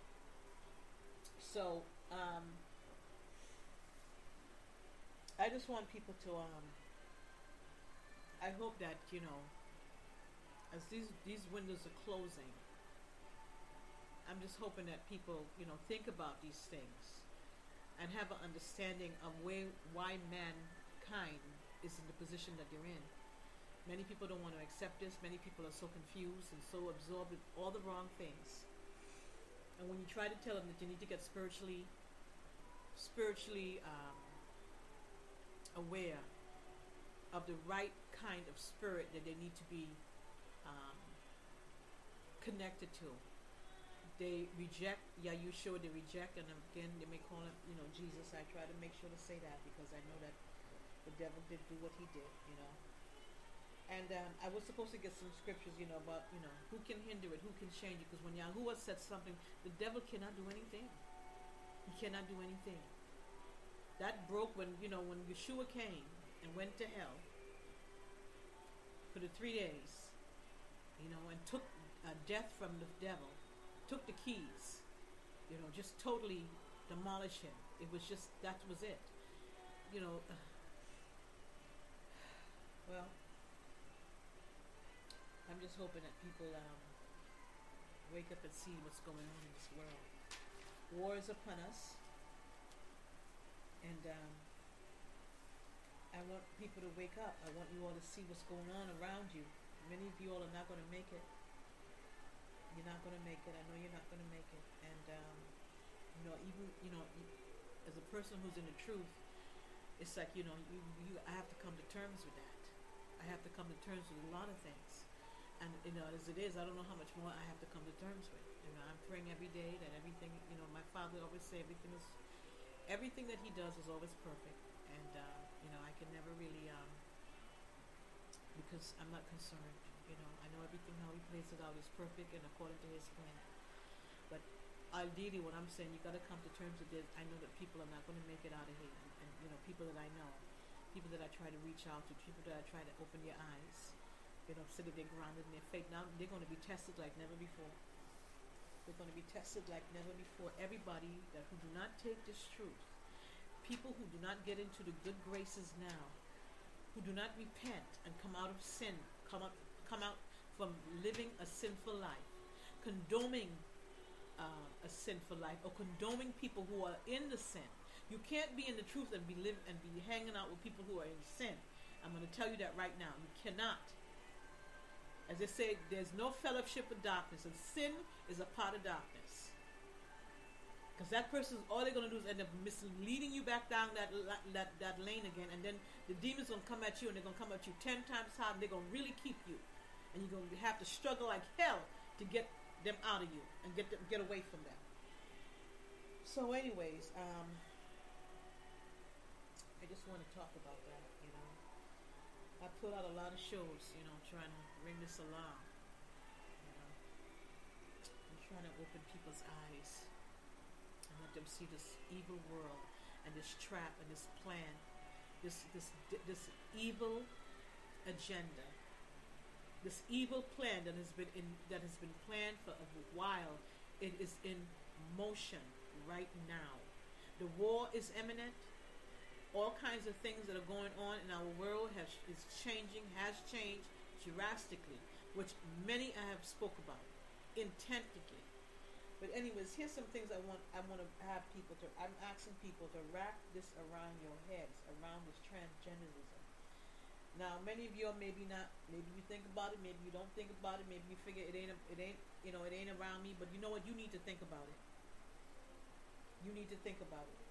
So, um, I just want people to, um, I hope that, you know, as these, these windows are closing, I'm just hoping that people, you know, think about these things and have an understanding of where, why mankind is in the position that they're in. Many people don't want to accept this. Many people are so confused and so absorbed with all the wrong things. And when you try to tell them that you need to get spiritually, spiritually um, aware of the right kind of spirit that they need to be um, connected to, they reject. Yeah, you sure they reject, and again they may call it, you know, Jesus. I try to make sure to say that because I know that the devil did do what he did, you know. And um, I was supposed to get some scriptures, you know, about, you know, who can hinder it, who can change it. Because when Yahuwah said something, the devil cannot do anything. He cannot do anything. That broke when, you know, when Yeshua came and went to hell for the three days, you know, and took uh, death from the devil, took the keys, you know, just totally demolished him. It was just, that was it. You know, uh, well, I'm just hoping that people um, wake up and see what's going on in this world. War is upon us, and um, I want people to wake up. I want you all to see what's going on around you. Many of you all are not going to make it. You're not going to make it. I know you're not going to make it. And um, you know, even you know, as a person who's in the truth, it's like, you know, you, you I have to come to terms with that. I have to come to terms with a lot of things. And, you know, as it is, I don't know how much more I have to come to terms with. You know, I'm praying every day that everything, you know, my father always say everything is, everything that he does is always perfect. And, uh, you know, I can never really, um, because I'm not concerned. You know, I know everything, how he plays it out is perfect and according to his plan. But ideally, what I'm saying, you got to come to terms with this. I know that people are not going to make it out of here. And, and, you know, people that I know, people that I try to reach out to, people that I try to open their eyes, you know, so that they're grounded in their faith. Now they're going to be tested like never before. They're going to be tested like never before. Everybody that who do not take this truth, people who do not get into the good graces now, who do not repent and come out of sin, come out, come out from living a sinful life, condoning uh, a sinful life, or condoning people who are in the sin. You can't be in the truth and be live and be hanging out with people who are in sin. I'm going to tell you that right now. You cannot. As they say, there's no fellowship with darkness, and sin is a part of darkness. Because that person, all they're going to do is end up misleading you back down that, that that lane again, and then the demons going to come at you, and they're going to come at you ten times hard, and they're going to really keep you. And you're going to have to struggle like hell to get them out of you and get them, get away from them. So anyways, um, I just want to talk about that, you know. I put out a lot of shows, you know, trying to ring this alarm. You know, I'm trying to open people's eyes and let them see this evil world and this trap and this plan, this this this evil agenda, this evil plan that has been in that has been planned for a while. It is in motion right now. The war is imminent. All kinds of things that are going on in our world has, is changing, has changed drastically, which many I have spoke about intently. But anyways, here's some things I want I want to have people to, I'm asking people to wrap this around your heads, around this transgenderism. Now, many of you are maybe not, maybe you think about it, maybe you don't think about it, maybe you figure it ain't, it ain't, you know, it ain't around me, but you know what, you need to think about it. You need to think about it.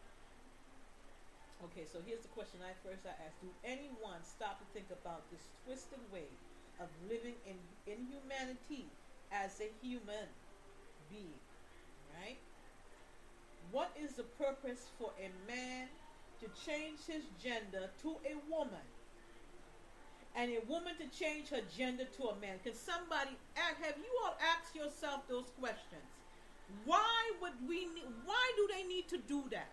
Okay, so here's the question I first I asked. Do anyone stop to think about this twisted way of living in inhumanity as a human being, right? What is the purpose for a man to change his gender to a woman and a woman to change her gender to a man? Can somebody, have you all asked yourself those questions? Why would we, why do they need to do that?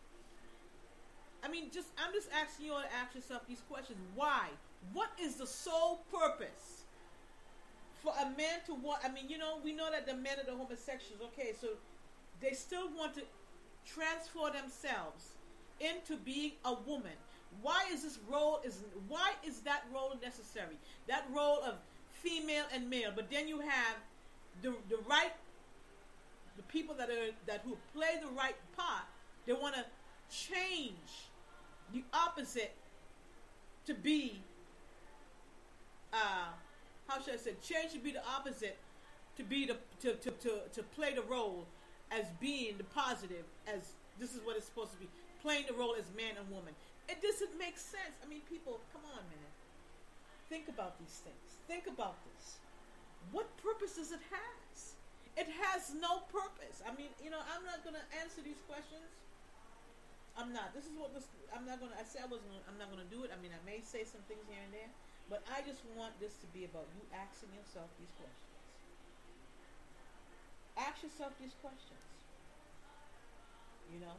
I mean, just I'm just asking you all to ask yourself these questions. Why? What is the sole purpose for a man to want? I mean, you know, we know that the men are the homosexuals. Okay, so they still want to transform themselves into being a woman. Why is this role is why is that role necessary? That role of female and male. But then you have the the right the people that are that who play the right part. They want to change the opposite to be uh how should I say change to be the opposite to be the to, to, to, to play the role as being the positive, as this is what it's supposed to be, playing the role as man and woman. It doesn't make sense. I mean, people, come on, man, think about these things, think about this. What purpose does it has? It has no purpose. I mean, you know, I'm not going to answer these questions. I'm not. This is what this. I'm not gonna. I said I wasn't. Gonna, I'm not gonna do it. I mean, I may say some things here and there, but I just want this to be about you asking yourself these questions. Ask yourself these questions. You know.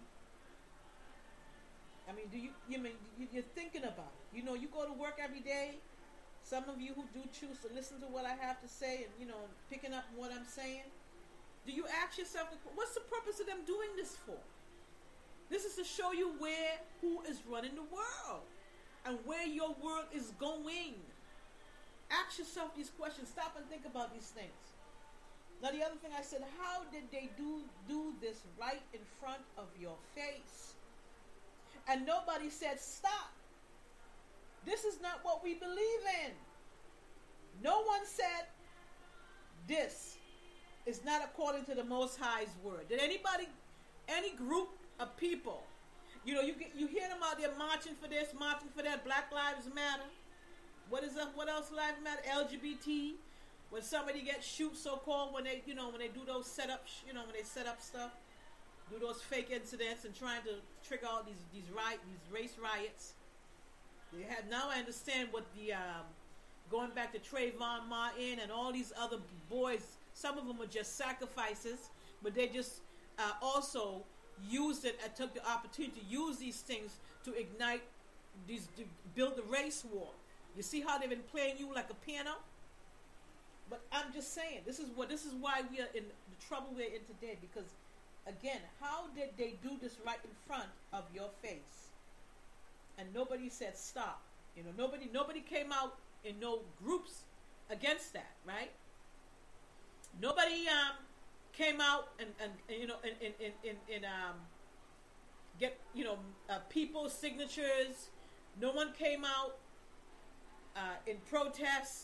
I mean, do you? You mean you're thinking about it? You know, you go to work every day. Some of you who do choose to listen to what I have to say, and you know, picking up what I'm saying. Do you ask yourself, what's the purpose of them doing this for? This is to show you where, who is running the world and where your world is going. Ask yourself these questions. Stop and think about these things. Now, the other thing I said, how did they do, do this right in front of your face? And nobody said, stop. This is not what we believe in. No one said, this is not according to the Most High's word. Did anybody, any group of people, you know, you get, you hear them out there marching for this, marching for that, Black Lives Matter. What is that? What else lives matter? L G B T. When somebody gets shoot, so-called, when they, you know, when they do those setups, you know, when they set up stuff, do those fake incidents and trying to trigger all these these riot, these race riots. They have now. I understand what the um, going back to Trayvon Martin and all these other boys. Some of them were just sacrifices, but they just uh, also used it and took the opportunity to use these things to ignite these, to build the race war. You see how they've been playing you like a piano? But I'm just saying, this is what this is why we are in the trouble we're in today. Because again, how did they do this right in front of your face? And nobody said stop. You know, nobody nobody came out in no groups against that, right? Nobody um came out and, and, and you know and in, in, in, in um get you know uh, people's signatures. No one came out uh, in protests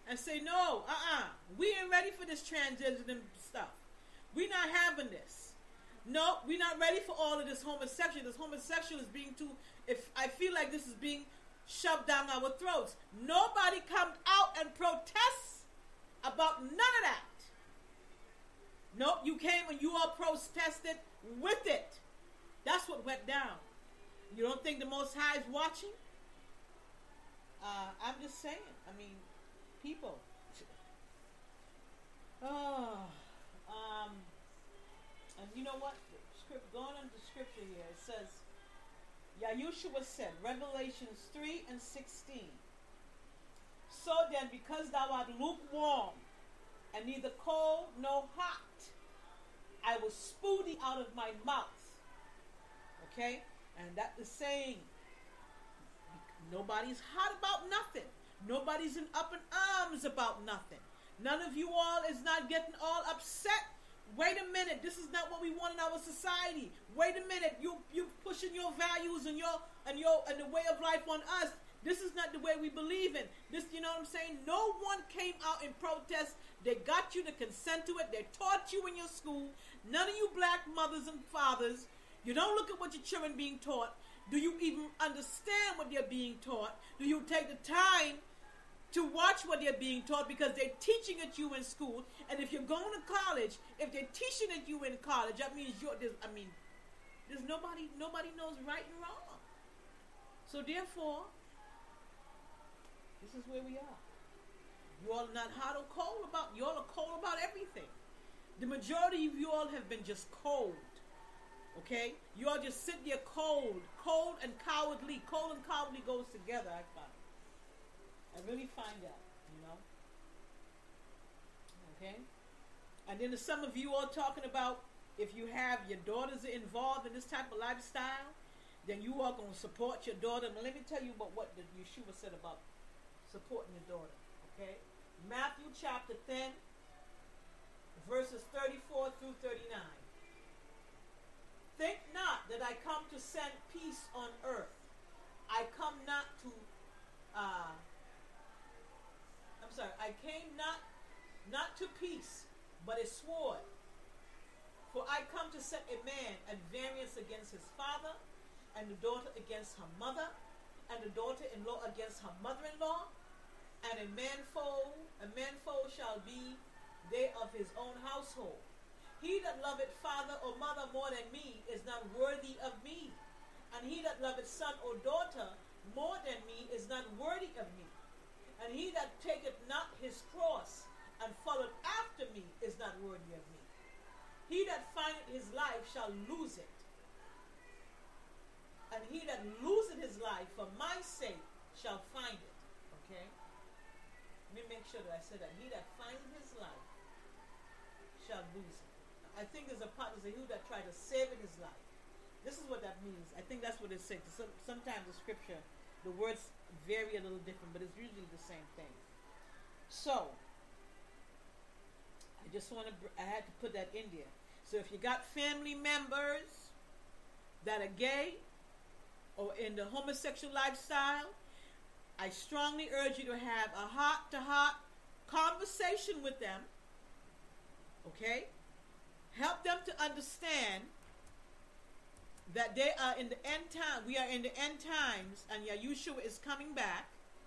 and say, no, uh-uh, we ain't ready for this transgender stuff. We not having this. No, we not ready for all of this homosexual. This homosexual is being too, if I feel like this is being shoved down our throats. Nobody come out and protest about none of that. Nope, you came and you all protested with it. That's what went down. You don't think the Most High is watching? Uh, I'm just saying. I mean, people. Oh, um, and you know what? Script, going into scripture here, it says, Yahushua said, Revelations three and sixteen. So then, because thou art lukewarm, and neither cold nor hot, I will spew thee out of my mouth. Okay? And that is saying, nobody's hot about nothing. Nobody's in up in arms about nothing. None of you all is not getting all upset. Wait a minute, this is not what we want in our society. Wait a minute, you you pushing your values and your and your and the way of life on us. This is not the way we believe in. This, you know what I'm saying? No one came out in protest. They got you to consent to it. They taught you in your school. None of you black mothers and fathers, you don't look at what your children being taught. Do you even understand what they're being taught? Do you take the time to watch what they're being taught? Because they're teaching at you in school. And if you're going to college, if they're teaching at you in college, that means you're, there's, I mean, there's nobody, nobody knows right and wrong. So therefore, this is where we are. You all are not hot or cold about, you all are cold about everything. The majority of you all have been just cold. Okay? You all just sit there cold. Cold and cowardly. Cold and cowardly goes together, I find. I really find that, you know? Okay? And then there's some of you all talking about if you have your daughters involved in this type of lifestyle, then you are going to support your daughter. Now let me tell you about what the Yeshua said about supporting your daughter. Okay? Matthew chapter ten, verses thirty-four through thirty-nine. Think not that I come to send peace on earth. I come not to, uh, I'm sorry, I came not, not to peace, but a sword. For I come to set a man at variance against his father, and the daughter against her mother, and the daughter-in-law against her mother-in-law, and a manfold, a manfold shall be they of his own household. He that loveth father or mother more than me is not worthy of me. And he that loveth son or daughter more than me is not worthy of me. And he that taketh not his cross and followeth after me is not worthy of me. He that findeth his life shall lose it. And he that loseth his life for my sake shall find it. Okay? Let me make sure that I said that. He that findeth his life shall lose it. I think there's a part there's a who that tried to save in his life. This is what that means. I think that's what it says. Some, sometimes the scripture, the words vary a little different, but it's usually the same thing. So, I just want to, I had to put that in there. So if you got family members that are gay or in the homosexual lifestyle, I strongly urge you to have a heart-to-heart conversation with them. Okay? Help them to understand that they are in the end time. We are in the end times, and Yahushua is coming back,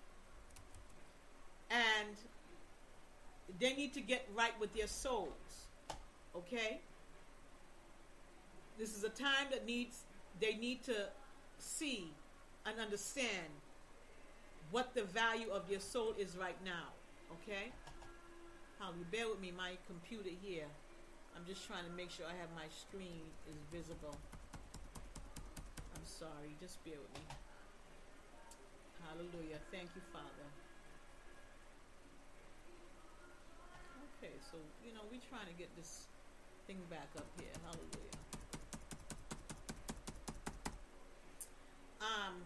and they need to get right with their souls. Okay? This is a time that needs they need to see and understand what the value of their soul is right now. Okay? Holly, bear with me. My computer here, I'm just trying to make sure I have my screen is visible. I'm sorry, just bear with me. Hallelujah. Thank you, Father. Okay, so, you know, we're trying to get this thing back up here. Hallelujah. Um,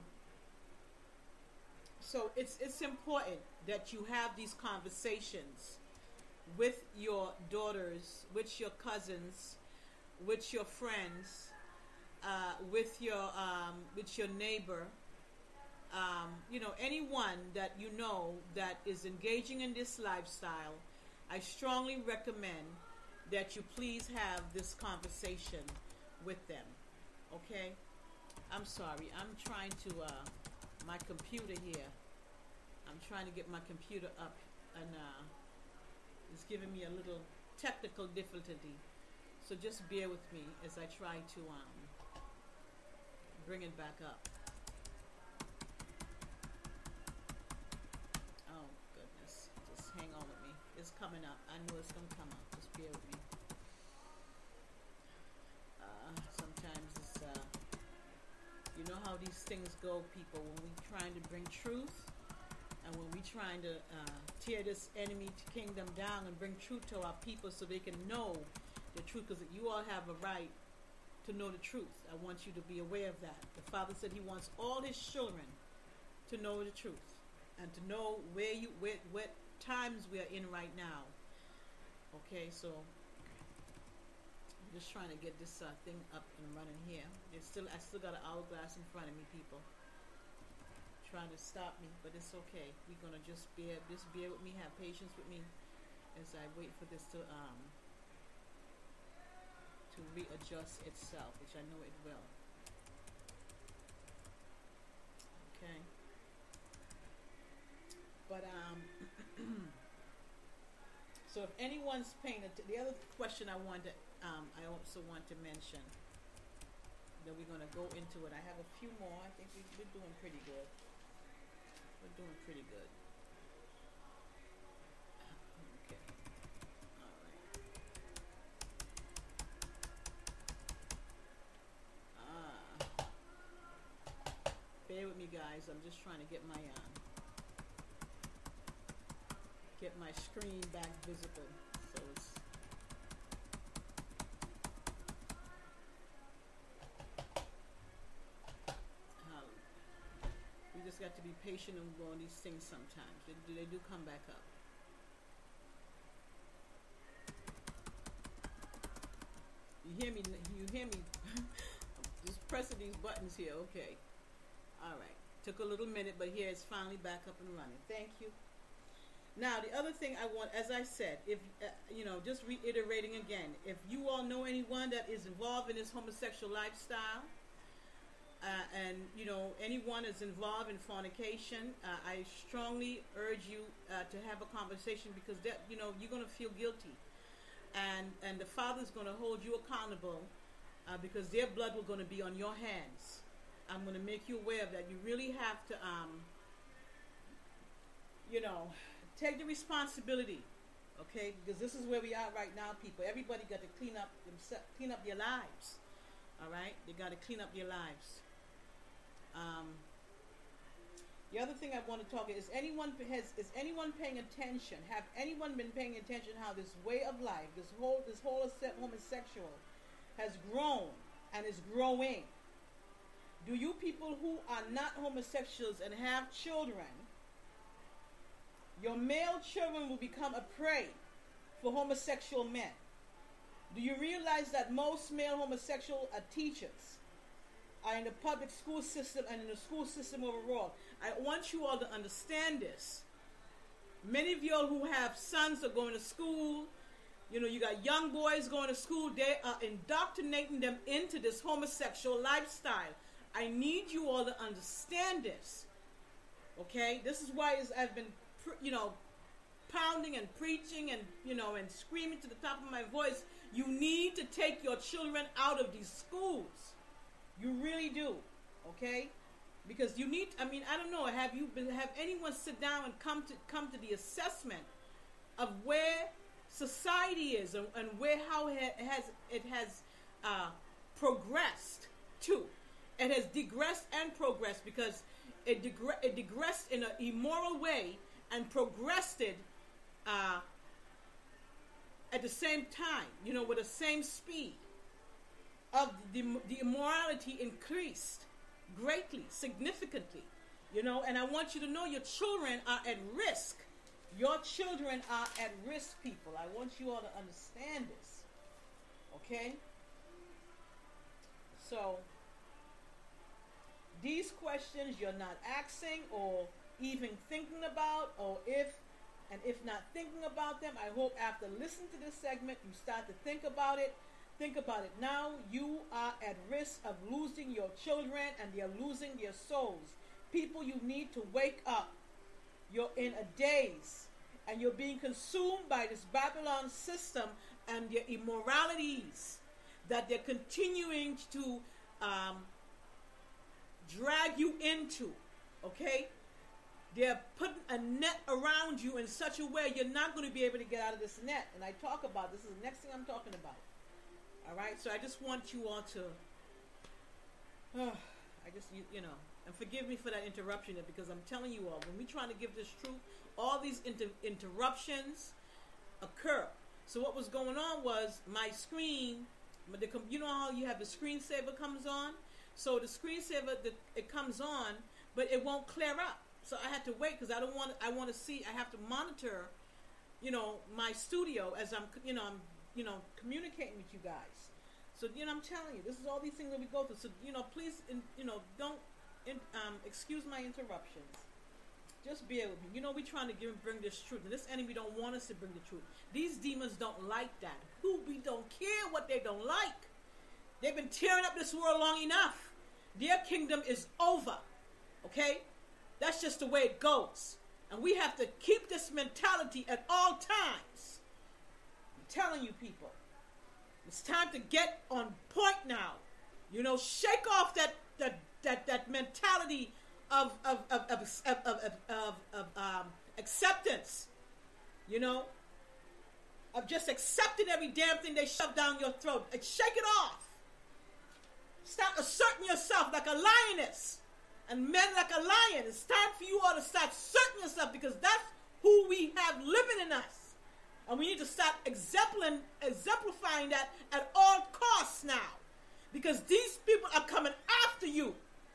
so it's it's important that you have these conversations with your daughters, with your cousins, with your friends, uh, with your um, with your neighbor, um, you know, anyone that you know that is engaging in this lifestyle, I strongly recommend that you please have this conversation with them. Okay? I'm sorry. I'm trying to, uh, my computer here. I'm trying to get my computer up, and uh, it's giving me a little technical difficulty. So just bear with me as I try to um, bring it back up. Oh, goodness. Just hang on with me. It's coming up. I know it's going to come up. Just bear with me. Uh, sometimes it's, uh, you know how these things go, people, when we're trying to bring truth and when we're trying to uh, tear this enemy kingdom down and bring truth to our people so they can know the truth, because you all have a right to know the truth. I want you to be aware of that. The Father said He wants all His children to know the truth and to know where you, where, what times we are in right now. Okay, so I'm just trying to get this uh, thing up and running here. It's still, I still got an hourglass in front of me, people, trying to stop me, but it's okay. We're gonna just bear, just bear with me, have patience with me as I wait for this to um to readjust itself, which I know it will. Okay. But um so if anyone's paying att- the other question I want to um I also want to mention, that we're gonna go into it. I have a few more. I think we, we're doing pretty good. We're doing pretty good. Okay. All right. Ah. Bear with me, guys. I'm just trying to get my um, get my screen back visible. So it's. You just got to be patient and go on these things sometimes. They, they do come back up. You hear me? You hear me? Just pressing these buttons here. Okay. All right. Took a little minute, but here it's finally back up and running. Thank you. Now, the other thing I want, as I said, if uh, you know, just reiterating again, if you all know anyone that is involved in this homosexual lifestyle, Uh, and you know, anyone is involved in fornication, uh, I strongly urge you uh, to have a conversation, because that, you know, you're going to feel guilty, and and the Father's going to hold you accountable, uh, because their blood will going to be on your hands. I'm going to make you aware of that. You really have to, um, you know, take the responsibility, okay? Because this is where we are right now, people. Everybody got to clean up themselves, clean up their lives. All right, they got to clean up their lives. Um, the other thing I want to talk is anyone has is anyone paying attention? Have anyone been paying attention how this way of life, this whole this whole homosexual, has grown and is growing? Do you people who are not homosexuals and have children, your male children will become a prey for homosexual men? Do you realize that most male homosexual uh, teachers are in the public school system and in the school system overall? I want you all to understand this. Many of you all who have sons are going to school. You know, you got young boys going to school. They are indoctrinating them into this homosexual lifestyle. I need you all to understand this. Okay? This is why I've been, you know, pounding and preaching and, you know, and screaming to the top of my voice. You need to take your children out of these schools. You really do, okay? Because you need, I mean, I don't know, have you been, have anyone sit down and come to come to the assessment of where society is and, and where, how it has, it has uh, progressed to. It has digressed and progressed, because it, digre- it digressed in an immoral way and progressed it uh, at the same time, you know, with the same speed. Of the, the immorality increased greatly, significantly, you know, and I want you to know your children are at risk. Your children are at risk, people. I want you all to understand this, okay? So, these questions you're not asking or even thinking about, or if and if not thinking about them, I hope after listening to this segment you start to think about it. Think about it now. You are at risk of losing your children, and they're losing their souls. People, you need to wake up. You're in a daze, and you're being consumed by this Babylon system and their immoralities that they're continuing to um, drag you into. Okay? They're putting a net around you in such a way you're not going to be able to get out of this net. And I talk about this is the next thing I'm talking about. All right? So I just want you all to, uh, I just, you, you know, and forgive me for that interruption because I'm telling you all, when we're trying to give this truth, all these inter- interruptions occur. So what was going on was my screen, the, you know how you have the screensaver comes on? So the screensaver, the, it comes on, but it won't clear up. So I had to wait because I don't want. I want to see. I have to monitor, you know, my studio as I'm, you know, I'm, you know, communicating with you guys. So you know, I'm telling you, this is all these things that we go through. So you know, please, in, you know, don't in, um, excuse my interruptions. Just bear with me. You know, we're trying to give, bring this truth, and this enemy don't want us to bring the truth. These demons don't like that. Who we don't care what they don't like. They've been tearing up this world long enough. Their kingdom is over. Okay. That's just the way it goes. And we have to keep this mentality at all times. I'm telling you people, it's time to get on point now. You know, shake off that that that, that mentality of of of of, of, of, of, of um, acceptance. You know, of just accepting every damn thing they shove down your throat. And shake it off. Start asserting yourself like a lioness. And men like a lion. It's time for you all to start asserting yourself because that's who we have living in us. And we need to start exemplifying, exemplifying that at all costs now. Because these people are coming after you.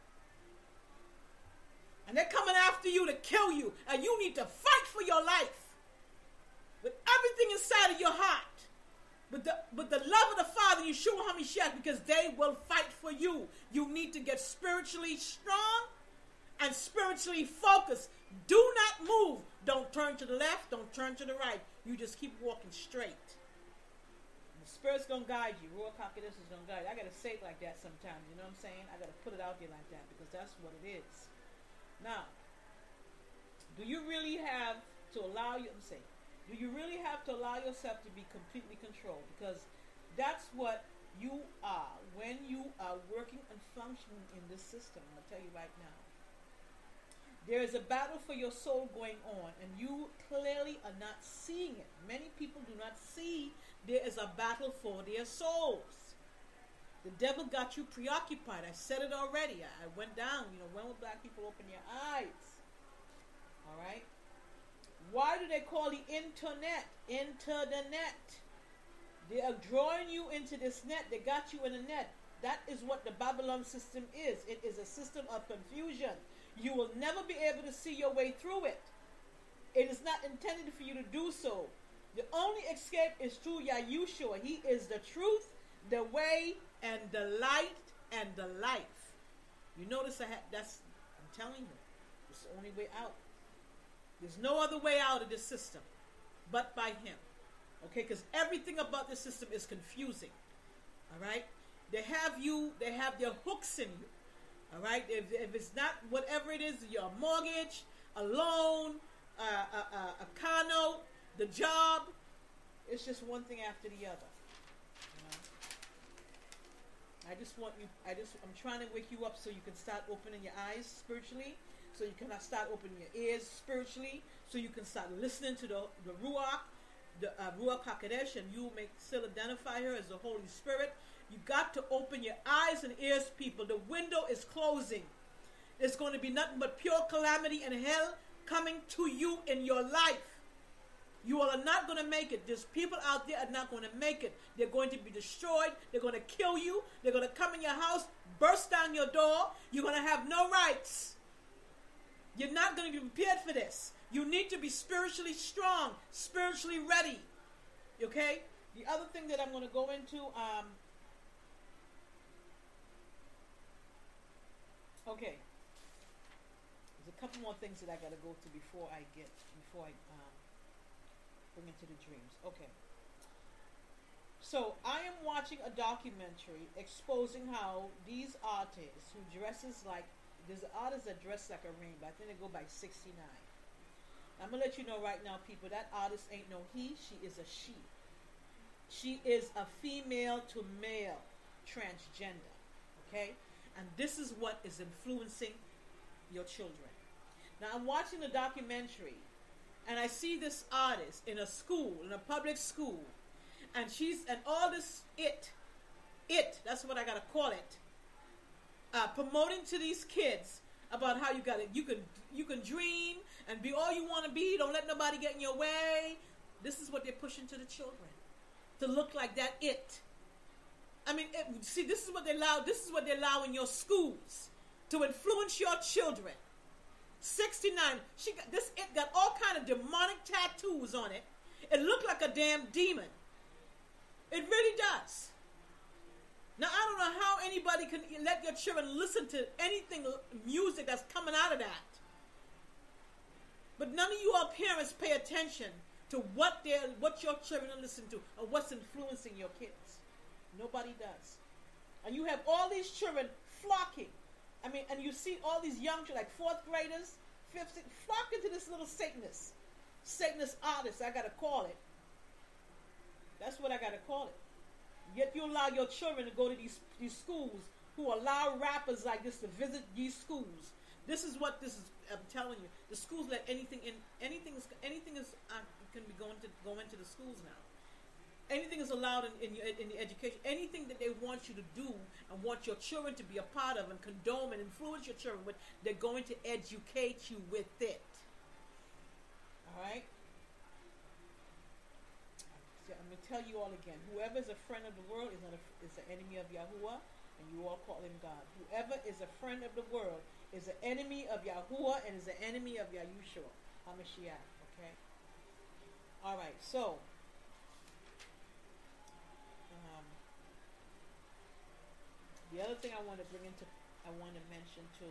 And they're coming after you to kill you. And you need to fight for your life. With everything inside of your heart. With the, with the love of the Father, Yeshua HaMashiach, because they will fight for you. You need to get spiritually strong and spiritually focused. Do not move. Don't turn to the left. Don't turn to the right. You just keep walking straight. The Spirit's going to guide you. Ruach HaKodesh is going to guide you. I got to say it like that sometimes. You know what I'm saying? I got to put it out there like that because that's what it is. Now, do you really have to allow you, I'm saying, do you really have to allow yourself to be completely controlled? Because that's what you are when you are working and functioning in this system. I'm going to tell you right now. There is a battle for your soul going on, and you clearly are not seeing it. Many people do not see there is a battle for their souls. The devil got you preoccupied. I said it already. I went down. You know, when will black people open your eyes? All right? Why do they call the internet? Into the net. They are drawing you into this net. They got you in a net. That is what the Babylon system is. It is a system of confusion. You will never be able to see your way through it. It is not intended for you to do so. The only escape is through Yahushua. He is the truth, the way, and the light, and the life. You notice I had, that's, I'm telling you, it's the only way out. There's no other way out of this system but by him. Okay, because everything about this system is confusing. All right? They have you, they have their hooks in you. All right? If, if it's not whatever it is, your mortgage, a loan, uh, a, a, a car note, the job, it's just one thing after the other. You know? I just want you, I just, I'm trying to wake you up so you can start opening your eyes spiritually. So you can start opening your ears spiritually. So you can start listening to the, the Ruach, the uh, Ruach HaKodesh, and you may still identify her as the Holy Spirit. You got to open your eyes and ears, people. The window is closing. There's going to be nothing but pure calamity and hell coming to you in your life. You all are not going to make it. There's people out there are not going to make it. They're going to be destroyed. They're going to kill you. They're going to come in your house, burst down your door. You're going to have no rights. You're not going to be prepared for this. You need to be spiritually strong, spiritually ready. Okay? The other thing that I'm going to go into, um, Okay. There's a couple more things that I gotta go to before I get before I um, bring into the dreams. Okay. So I am watching a documentary exposing how these artists who dresses like there's artists that dress like a rainbow. I think they go by sixty-nine. I'm gonna let you know right now, people, that artist ain't no he, she is a she. She is a female to male transgender. Okay? And this is what is influencing your children. Now I'm watching the documentary and I see this artist in a school, in a public school, and she's and all this it, it, that's what I gotta call it, uh, promoting to these kids about how you gotta you can you can dream and be all you wanna be, don't let nobody get in your way. This is what they're pushing to the children. To look like that it. I mean, it, see, this is what they allow. This is what they allow in your schools to influence your children. sixty-nine. She got this. It got all kind of demonic tattoos on it. It looked like a damn demon. It really does. Now I don't know how anybody can let your children listen to anything music that's coming out of that. But none of you all parents pay attention to what they what your children listen to or what's influencing your kids. Nobody does. And you have all these children flocking. I mean, and you see all these young children, like fourth graders, fifth, flocking to this little Satanist. Satanist artist, I gotta call it. That's what I gotta call it. Yet you allow your children to go to these, these schools who allow rappers like this to visit these schools. This is what this is, I'm telling you. The schools let anything in, anything is, anything is, uh, can be going to, go into the schools now. Anything is allowed in, in, your, in the education. Anything that they want you to do and want your children to be a part of and condone and influence your children with, they're going to educate you with it. Alright? So I'm going to tell you all again. Whoever is a friend of the world is, not a, is an enemy of Yahuwah, and you all call him God. Whoever is a friend of the world is an enemy of Yahuwah and is an enemy of Yahushua, HaMashiach. Okay? Alright, so Um, the other thing I want to bring into, I want to mention too.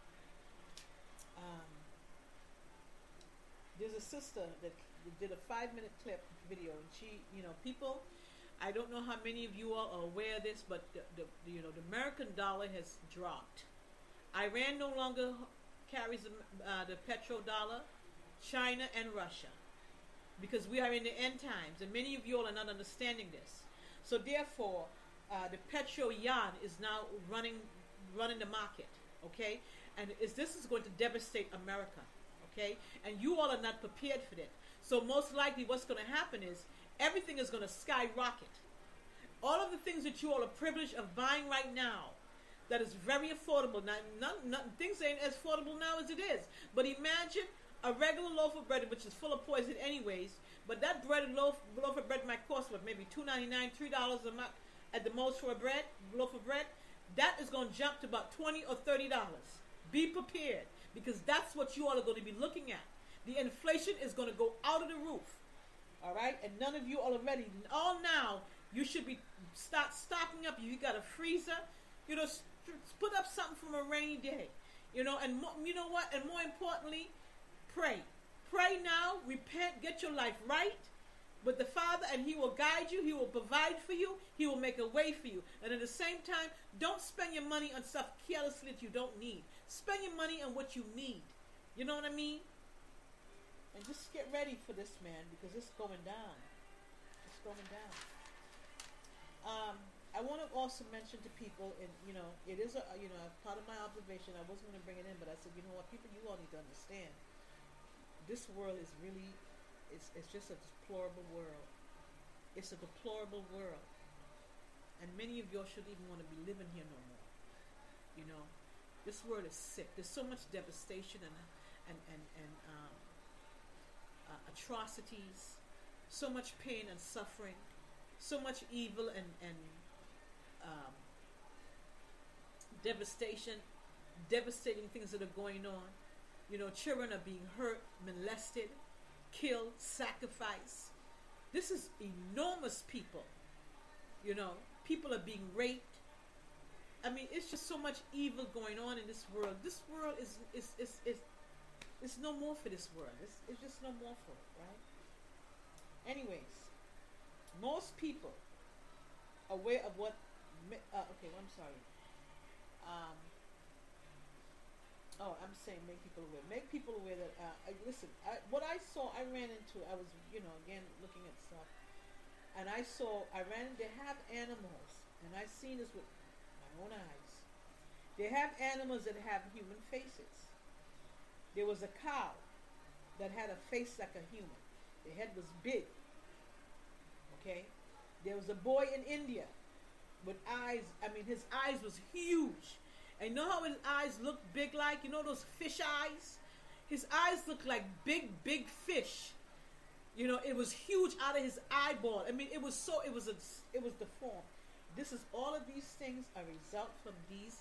Um, there's a sister that did a five-minute clip video, and she, you know, people. I don't know how many of you all are aware of this, but the, the, the you know the American dollar has dropped. Iran no longer carries the, uh, the petrodollar. China and Russia, because we are in the end times, and many of you all are not understanding this. So therefore, uh, the petro yuan is now running running the market, okay? And is this is going to devastate America, okay? And you all are not prepared for that. So most likely what's going to happen is everything is going to skyrocket. All of the things that you all are privileged of buying right now, that is very affordable. Now, none, none, things ain't as affordable now as it is. But imagine a regular loaf of bread, which is full of poison anyways, but that bread loaf, loaf of bread might cost, what, maybe two ninety-nine, three dollars a month at the most for a bread, loaf of bread. That is going to jump to about twenty or thirty dollars. Be prepared, because that's what you all are going to be looking at. The inflation is going to go out of the roof. All right? And none of you all are ready. All now, you should be start stocking up. You got a freezer. You know, put up something from a rainy day. You know, and mo- you know what? And more importantly, pray. Pray now, repent, get your life right with the Father, and He will guide you. He will provide for you. He will make a way for you. And at the same time, don't spend your money on stuff carelessly that you don't need. Spend your money on what you need. You know what I mean? And just get ready for this, man, because it's going down. It's going down. Um, I want to also mention to people, and you know, it is a you know part of my observation. I wasn't going to bring it in, but I said, you know what, people, you all need to understand. This world is really, it's, it's just a deplorable world. It's a deplorable world. And many of y'all shouldn't even want to be living here no more. You know, this world is sick. There's so much devastation and and, and, and um, uh, atrocities, so much pain and suffering, so much evil and, and um, devastation, devastating things that are going on. You know, children are being hurt, molested, killed, sacrificed. This is enormous, people. You know, people are being raped. I mean, it's just so much evil going on in this world. This world is is is is it's no more for this world. It's it's just no more for it, right? Anyways, most people aware of what. Uh, okay, well, I'm sorry. Um, oh, I'm saying make people aware. Make people aware that. Uh, I, listen, I, what I saw, I ran into. I was, you know, again looking at stuff, and I saw. I ran. They have animals, and I seen this with my own eyes. They have animals that have human faces. There was a cow that had a face like a human. The head was big. Okay, there was a boy in India with eyes. I mean, his eyes was huge. And you know how his eyes look big like? You know those fish eyes? His eyes looked like big, big fish. You know, it was huge out of his eyeball. I mean, it was so, it was a, it was deformed. This is, all of these things are a result from these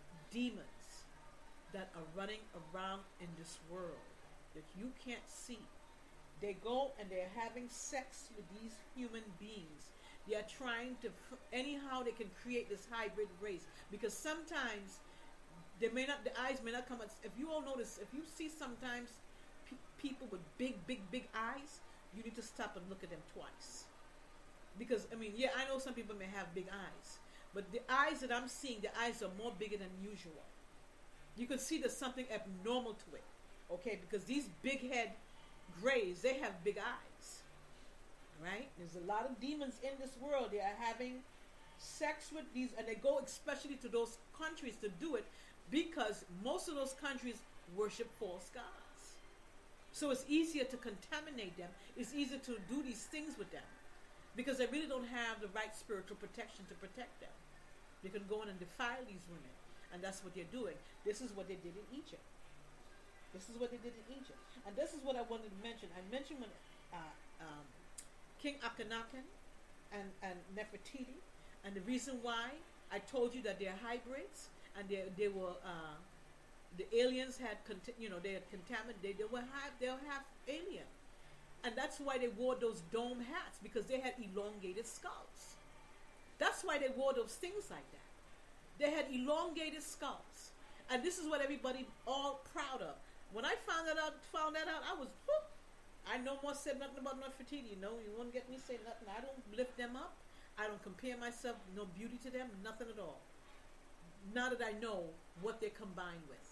demons that are running around in this world that you can't see. They go and they're having sex with these human beings. They are trying to, anyhow they can create this hybrid race, because sometimes they may not, the eyes may not come out. If you all notice, if you see sometimes pe- people with big, big, big eyes, you need to stop and look at them twice. Because, I mean, yeah, I know some people may have big eyes, but the eyes that I'm seeing, the eyes are more bigger than usual. You can see there's something abnormal to it, okay? Because these big head grays, they have big eyes, right? There's a lot of demons in this world. They are having sex with these, and they go especially to those countries to do it, because most of those countries worship false gods. So it's easier to contaminate them. It's easier to do these things with them, because they really don't have the right spiritual protection to protect them. They can go in and defile these women, and that's what they're doing. This is what they did in Egypt. This is what they did in Egypt. And this is what I wanted to mention. I mentioned when uh, um, King Akhenaten and, and Nefertiti, and the reason why I told you that they're hybrids, and they they were uh, the aliens had conti- you know they had contaminated. They, they were half they're half alien, and that's why they wore those dome hats, because they had elongated skulls. That's why they wore those things like that. They had elongated skulls, and this is what everybody all proud of. When I found that out, found that out, I was, whoop. I no more said nothing about Nefertiti. You know, you won't get me say nothing. I don't lift them up. I don't compare myself, no beauty to them, nothing at all. Now that I know what they're combined with.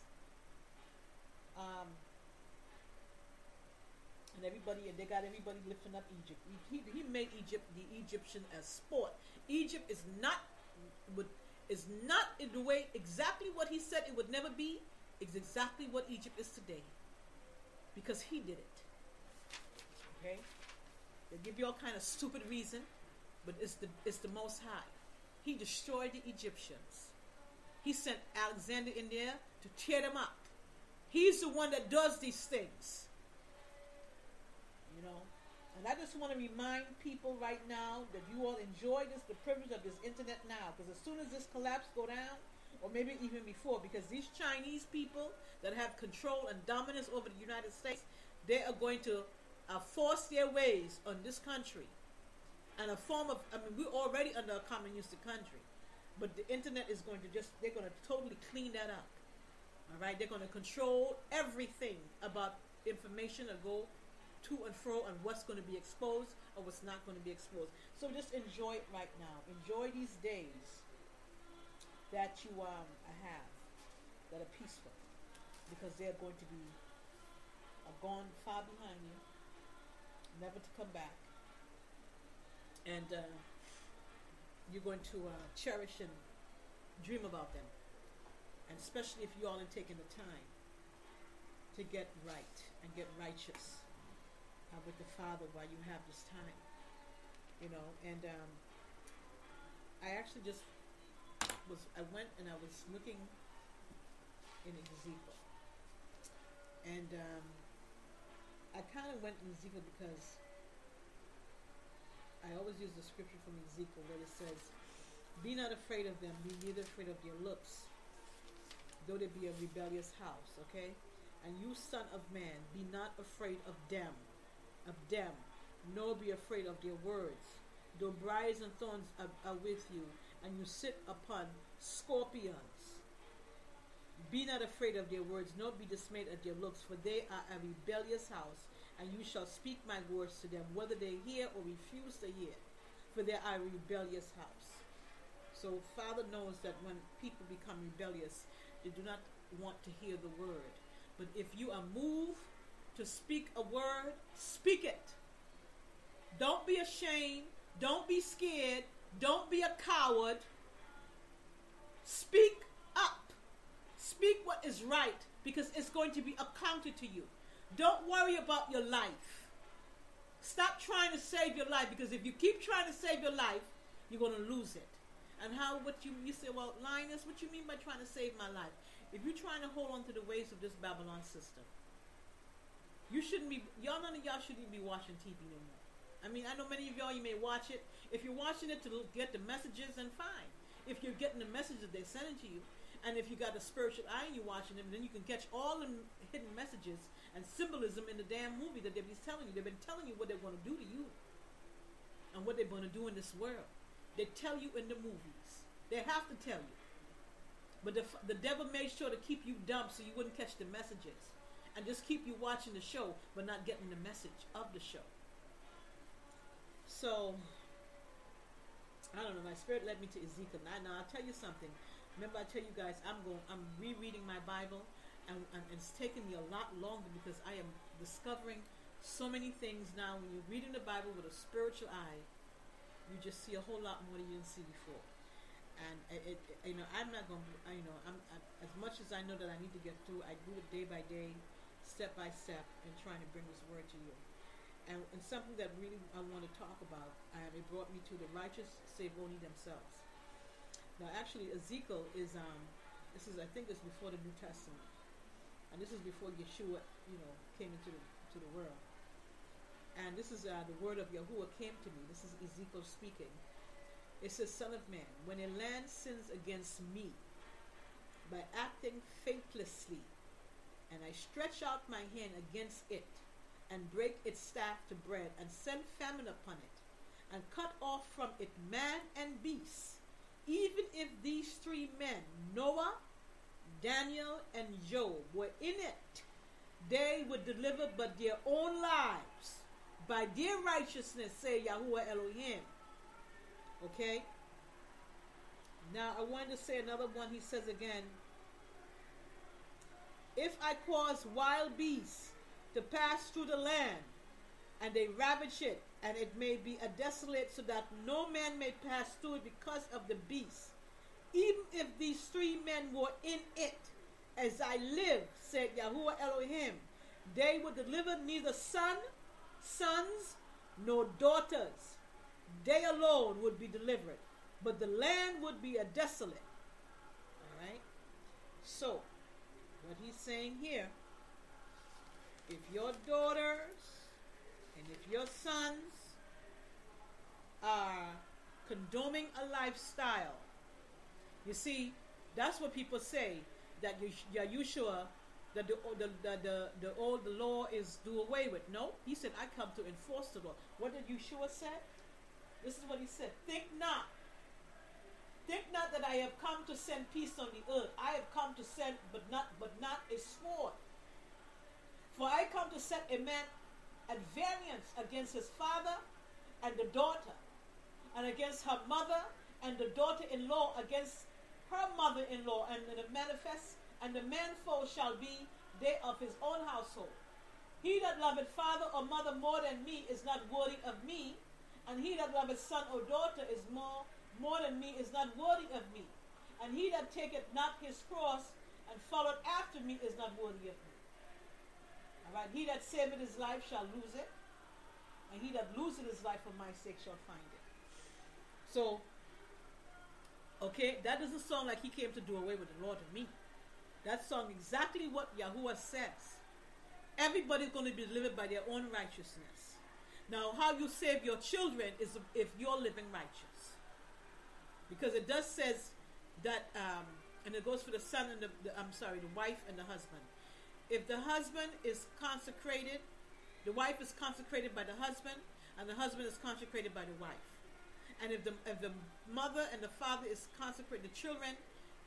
Um, and everybody, and they got everybody lifting up Egypt. He, he, he made Egypt, the Egyptian, as sport. Egypt is not, would, is not in the way exactly what he said it would never be. It's exactly what Egypt is today, because he did it. Okay, they give you all kind of stupid reason, but it's the it's the Most High. He destroyed the Egyptians. He sent Alexander in there to tear them up. He's the one that does these things. You know, and I just want to remind people right now that you all enjoy this, the privilege of this internet now, because as soon as this collapse go down, or maybe even before, because these Chinese people that have control and dominance over the United States, they are going to uh, force their ways on this country. And a form of, I mean, we're already under a communistic country, but the internet is going to just, they're going to totally clean that up. All right, they're going to control everything about information that go to and fro, and what's going to be exposed or what's not going to be exposed. So just enjoy it right now. Enjoy these days that you um, have that are peaceful, because they're going to be are gone far behind you, never to come back, and uh, you're going to uh, cherish and dream about them, and especially if you all are taking the time to get right and get righteous uh, with the Father while you have this time, you know. And um, I actually just was I went and I was looking in Ezekiel, and um, I kind of went in Ezekiel because I always use the scripture from Ezekiel where it says, "Be not afraid of them, be neither afraid of their looks, though they be a rebellious house." Okay, and you, son of man, be not afraid of them, of them, nor be afraid of their words, though briars and thorns are, are with you, and you sit upon scorpions. Be not afraid of their words, nor be dismayed at their looks, for they are a rebellious house, and you shall speak my words to them, whether they hear or refuse to hear, for they are a rebellious house. So Father knows that when people become rebellious, they do not want to hear the word. But if you are moved to speak a word, speak it. Don't be ashamed. Don't be scared. Don't be a coward. Speak up. Speak what is right, because it's going to be accounted to you. Don't worry about your life. Stop trying to save your life, because if you keep trying to save your life, you're going to lose it. And how, what you, you say, well, Linus, what you mean by trying to save my life? If you're trying to hold on to the ways of this Babylon system, you shouldn't be, y'all, none of y'all shouldn't be watching T V no more. I mean, I know many of y'all, you may watch it. If you're watching it to get the messages, then fine. If you're getting the messages they're sending to you, and if you got a spiritual eye and you're watching them, then you can catch all the hidden messages and symbolism in the damn movie that they've been telling you. They've been telling you what they're going to do to you and what they're going to do in this world. They tell you in the movies. They have to tell you. But the, the devil made sure to keep you dumb so you wouldn't catch the messages, and just keep you watching the show but not getting the message of the show. So, I don't know, my spirit led me to Ezekiel. Now, now I'll tell you something. Remember, I tell you guys, I'm going, I'm rereading my Bible, and, and it's taken me a lot longer because I am discovering so many things now. When you're reading the Bible with a spiritual eye, you just see a whole lot more than you didn't see before. And it, it, you know, I'm not going to, you know, I'm, I, as much as I know that I need to get through, I do it day by day, step by step, and trying to bring this word to you. And, and something that really I want to talk about, um, it brought me to the righteous save only themselves. Now, actually, Ezekiel is, um, this is, I think it's before the New Testament. And this is before Yeshua, you know, came into the, to the world. And this is uh, the word of Yahuwah came to me. This is Ezekiel speaking. It says, Son of man, when a land sins against me by acting faithlessly, and I stretch out my hand against it, and break its staff to bread, and send famine upon it, and cut off from it man and beast, even if these three men, Noah, Daniel, and Job, were in it, they would deliver but their own lives by their righteousness, say Yahuwah Elohim. Okay? Now, I wanted to say another one. He says again, if I cause wild beasts to pass through the land, and they ravage it, and it may be a desolate, so that no man may pass through it because of the beast, even if these three men were in it, as I live, said Yahuwah Elohim, they would deliver neither son, sons, nor daughters. They alone would be delivered, but the land would be a desolate. All right? So, what he's saying here, if your daughters and if your sons are condoming a lifestyle, you see, that's what people say, that Yahushua, that the, the, the, the, the old the law is do away with. No, he said, I come to enforce the law. What did Yeshua say? This is what he said. Think not. Think not that I have come to send peace on the earth. I have come to send, but not, but not a sword. For I come to set a man at variance against his father and the daughter, and against her mother and the daughter-in-law against her mother-in-law, and the manifest, and the man foe shall be they of his own household. He that loveth father or mother more than me is not worthy of me, and he that loveth son or daughter is more more than me is not worthy of me. And he that taketh not his cross and followeth after me is not worthy of me. All right, he that saveth his life shall lose it, and he that loseth his life for my sake shall find it. So, okay, that doesn't sound like he came to do away with the law to me. That sounds exactly what Yahuwah says. Everybody's going to be delivered by their own righteousness. Now, how you save your children is if you're living righteous. Because it does says that, um, and it goes for the son and the, the, I'm sorry, the wife and the husband. If the husband is consecrated, the wife is consecrated by the husband, and the husband is consecrated by the wife. And if the if the mother and the father is consecrated, the children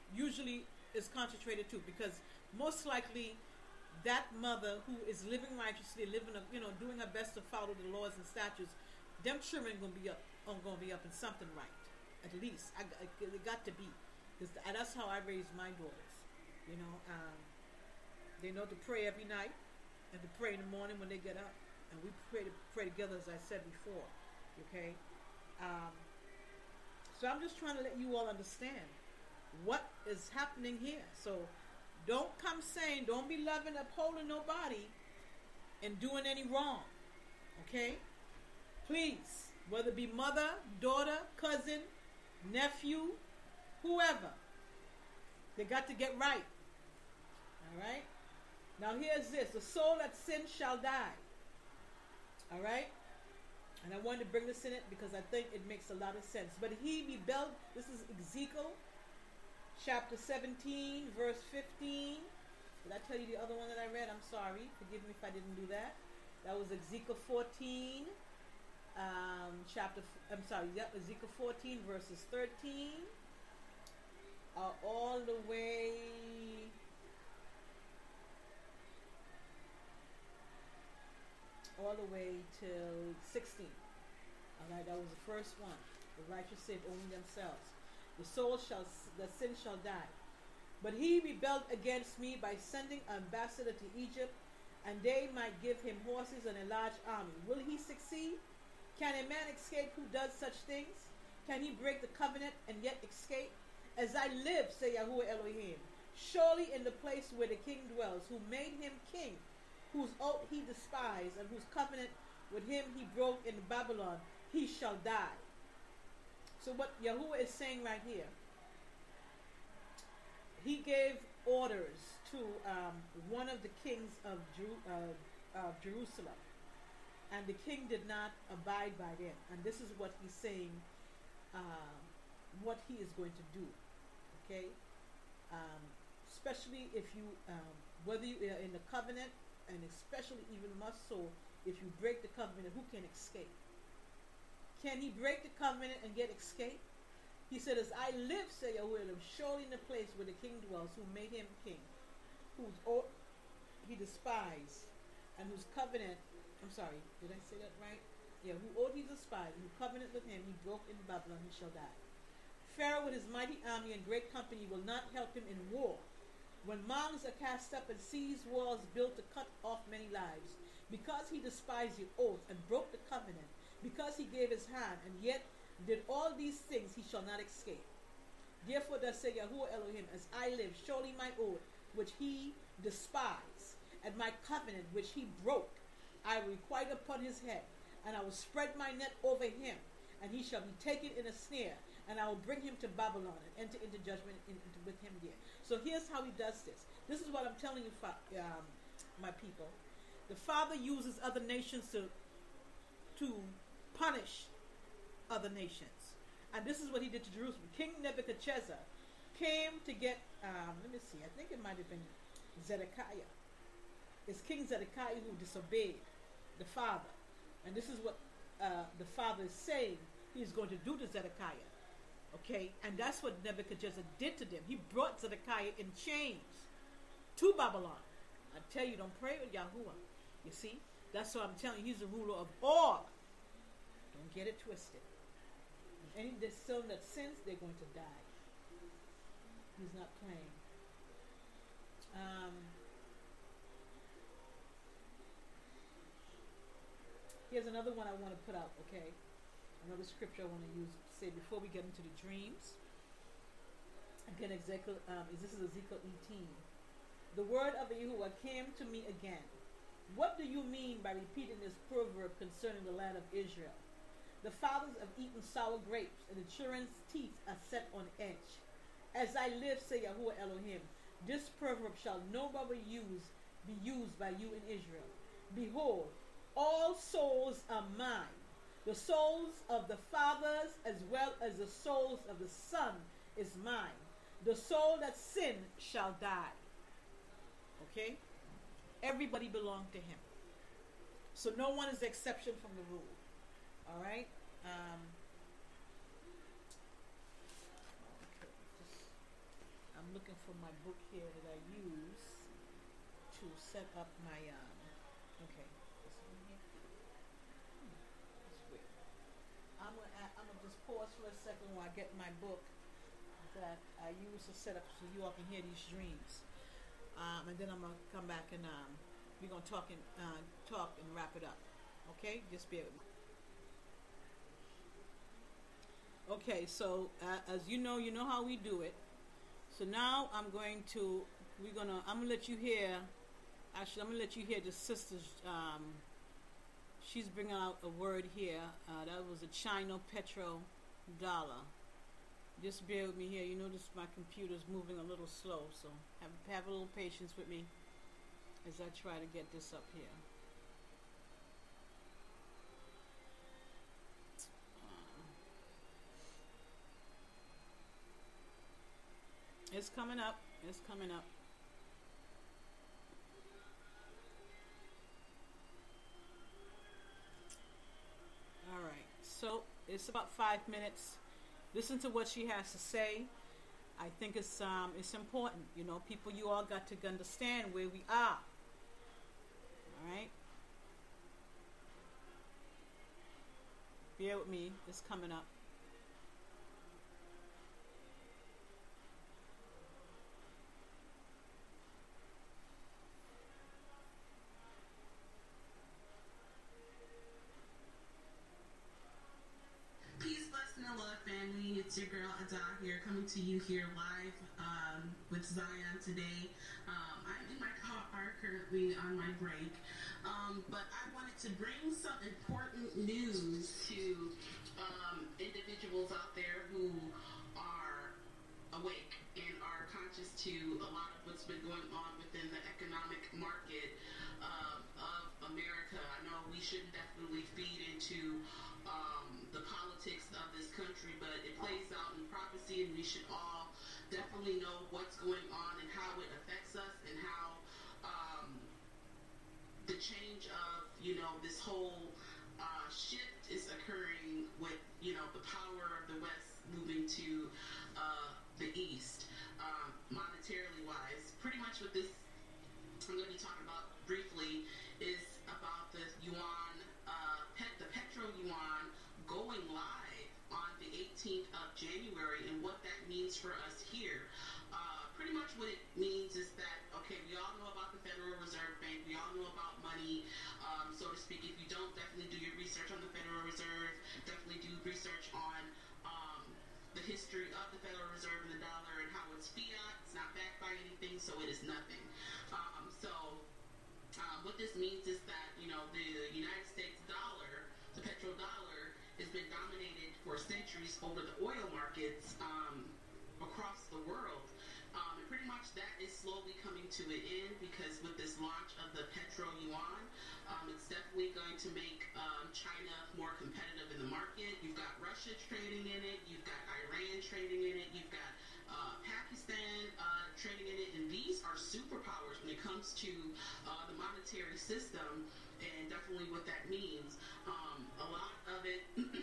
usually is concentrated to, because most likely that mother who is living righteously, living, a, you know, doing her best to follow the laws and statutes, them children gonna be up, are gonna be up in something right. At least I, I, it got to be, because that's how I raised my daughters. You know, um, they know to pray every night and to pray in the morning when they get up, and we pray to pray together, as I said before. Okay, um, so I'm just trying to let you all understand what is happening here. So don't come saying, don't be loving, upholding nobody and doing any wrong. Okay? Please, whether it be mother, daughter, cousin, nephew, whoever, they got to get right. All right? Now here's this. The soul that sins shall die. All right? And I wanted to bring this in it because I think it makes a lot of sense. But he rebelled. This is Ezekiel chapter seventeen, verse fifteen. Did I tell you the other one that I read? I'm sorry. Forgive me if I didn't do that. That was Ezekiel fourteen. Um, chapter, I'm sorry, yep, Ezekiel fourteen, verses thirteen. Uh, all the way... all the way till sixteen. Alright, that was the first one. The righteous sin only themselves. The soul shall, the sin shall die. But he rebelled against me by sending an ambassador to Egypt, and they might give him horses and a large army. Will he succeed? Can a man escape who does such things? Can he break the covenant and yet escape? As I live, say Yahuwah Elohim, surely in the place where the king dwells, who made him king, whose oath he despised, and whose covenant with him he broke in Babylon, he shall die. So what Yahuwah is saying right here, he gave orders to um, one of the kings of, Jeru- uh, of Jerusalem, and the king did not abide by them. And this is what he's saying, uh, what he is going to do. Okay, um, especially if you, um, whether you are in the covenant, and especially even more so if you break the covenant, who can escape? Can he break the covenant and get escape? He said, as I live, say Yahuwah, surely in the place where the king dwells, who made him king, whose oath he despised, and whose covenant, I'm sorry, did I say that right? Yeah, who oath he despised, and who covenant with him he broke in Babylon, he shall die. Pharaoh with his mighty army and great company will not help him in war. When mountains are cast up and seas walls built to cut off many lives, because he despised the oath and broke the covenant, because he gave his hand and yet did all these things, he shall not escape. Therefore thus say Yahuwah Elohim, as I live, surely my oath which he despised, and my covenant which he broke, I will requite upon his head, and I will spread my net over him, and he shall be taken in a snare, and I will bring him to Babylon and enter into judgment in, into, with him there. So here's how he does this. This is what I'm telling you, um, my people. The Father uses other nations to to punish other nations. And this is what he did to Jerusalem. King Nebuchadnezzar came to get, um, let me see, I think it might have been Zedekiah. It's King Zedekiah who disobeyed the Father. And this is what uh, the Father is saying he's going to do to Zedekiah. Okay, and that's what Nebuchadnezzar did to them. He brought Zedekiah in chains to Babylon. I tell you, don't pray with Yahuwah. You see, that's what I'm telling you. He's the ruler of all. Don't get it twisted. And any son that sins, they're going to die. He's not playing. Um, here's another one I want to put out. Okay, another scripture I want to use. Say before we get into the dreams. Again, Ezekiel, um, this is Ezekiel eighteen. The word of Yahuwah came to me again. What do you mean by repeating this proverb concerning the land of Israel? The fathers have eaten sour grapes, and the children's teeth are set on edge. As I live, say Yahuwah Elohim, this proverb shall no longer use, be used by you in Israel. Behold, all souls are mine. The souls of the fathers as well as the souls of the son is mine. The soul that sin shall die. Okay? Everybody belonged to him. So no one is the exception from the rule. All right? Um, okay, just I'm looking for my book here that I use to set up my um. Okay, this one here. Hmm, that's weird. I'm gonna a- I'm gonna just pause for a second while I get my book that I use to set up so you all can hear these dreams. Um, and then I'm gonna come back and um, we're gonna talk and uh, talk and wrap it up. Okay, just bear with me. Okay, so uh, as you know, you know how we do it. So now I'm going to, we're gonna, I'm gonna let you hear. Actually, I'm gonna let you hear the sisters. Um, she's bringing out a word here. Uh, that was a China petro dollar. Just bear with me here. You notice my computer's moving a little slow, so have have a little patience with me as I try to get this up here. It's coming up. It's coming up. All right. So it's about five minutes. Listen to what she has to say. I think it's um it's important. You know, people, you all got to understand where we are. All right. Bear with me. It's coming up. Peace, blessing, and love, family. It's your girl Ada here, coming to you here live um, with Zion today. Um, I'm in my car currently on my break, um, but I wanted to bring some important news to um, individuals out there who are awake and are conscious to a lot of what's been going on within the economic market um, of America. I know we shouldn't definitely feed into um, the politics of this country, but it plays out in prophecy, and we should all definitely know what's going on and how it affects us, and how um, the change of, you know, this whole uh, shift is occurring with, you know, the power of the West moving to uh, the East, um, monetarily wise. Pretty much what this I'm going to be talking about briefly is about the yuan, uh, pet, the petro yuan going live on the eighteenth of January, and what that means for us here. Uh, pretty much what it means is that, okay, we all know about the Federal Reserve Bank, we all know about money, um, so to speak. If you don't, definitely do your research on the Federal Reserve, definitely do research on um, the history of the Federal Reserve and the dollar and how it's fiat, it's not backed by anything, so it is nothing. Um, so um, what this means is that, you know, the United States dollar, the petrodollar, has been dominated for centuries over the oil markets um, across the world. Um, and pretty much that is slowly coming to an end, because with this launch of the petro yuan, um, it's definitely going to make um, China more competitive in the market. You've got Russia trading in it, you've got Iran trading in it, you've got uh, Pakistan uh, trading in it, and these are superpowers when it comes to uh, the monetary system, and definitely what that means. Um, a lot of it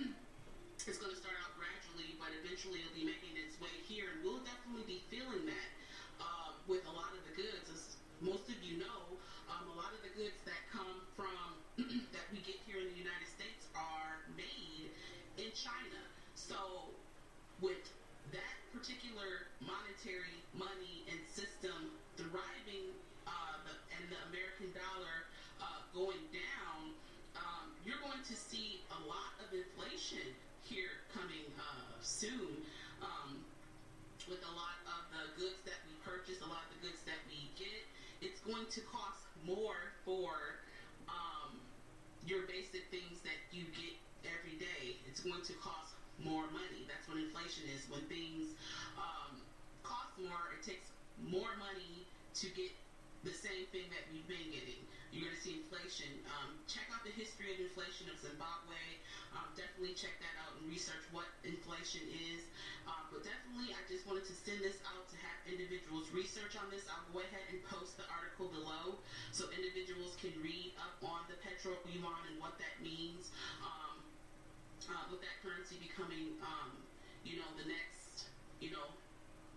is going to start out gradually, but eventually it'll be making its way here, and we'll definitely be feeling that uh, with a lot of the goods. As most of you know, um, a lot of the goods that come from that we get here in the United States are made in China. So with that particular monetary money and system thriving, uh, the, and the American dollar uh, going down, um, you're going to see a lot of inflation here coming uh, soon, um, with a lot of the goods that we purchase, a lot of the goods that we get. It's going to cost more for um, your basic things that you get every day. It's going to cost more money. That's what inflation is. When things um, cost more, it takes more money to get the same thing that we've been getting. You're going to see inflation. Um, check out the history of inflation of Zimbabwe. Um, definitely check that out and research what inflation is. Um, but definitely, I just wanted to send this out to have individuals research on this. I'll go ahead and post the article below so individuals can read up on the petro yuan and what that means. Um, uh, with that currency becoming, um, you know, the next, you know, uh,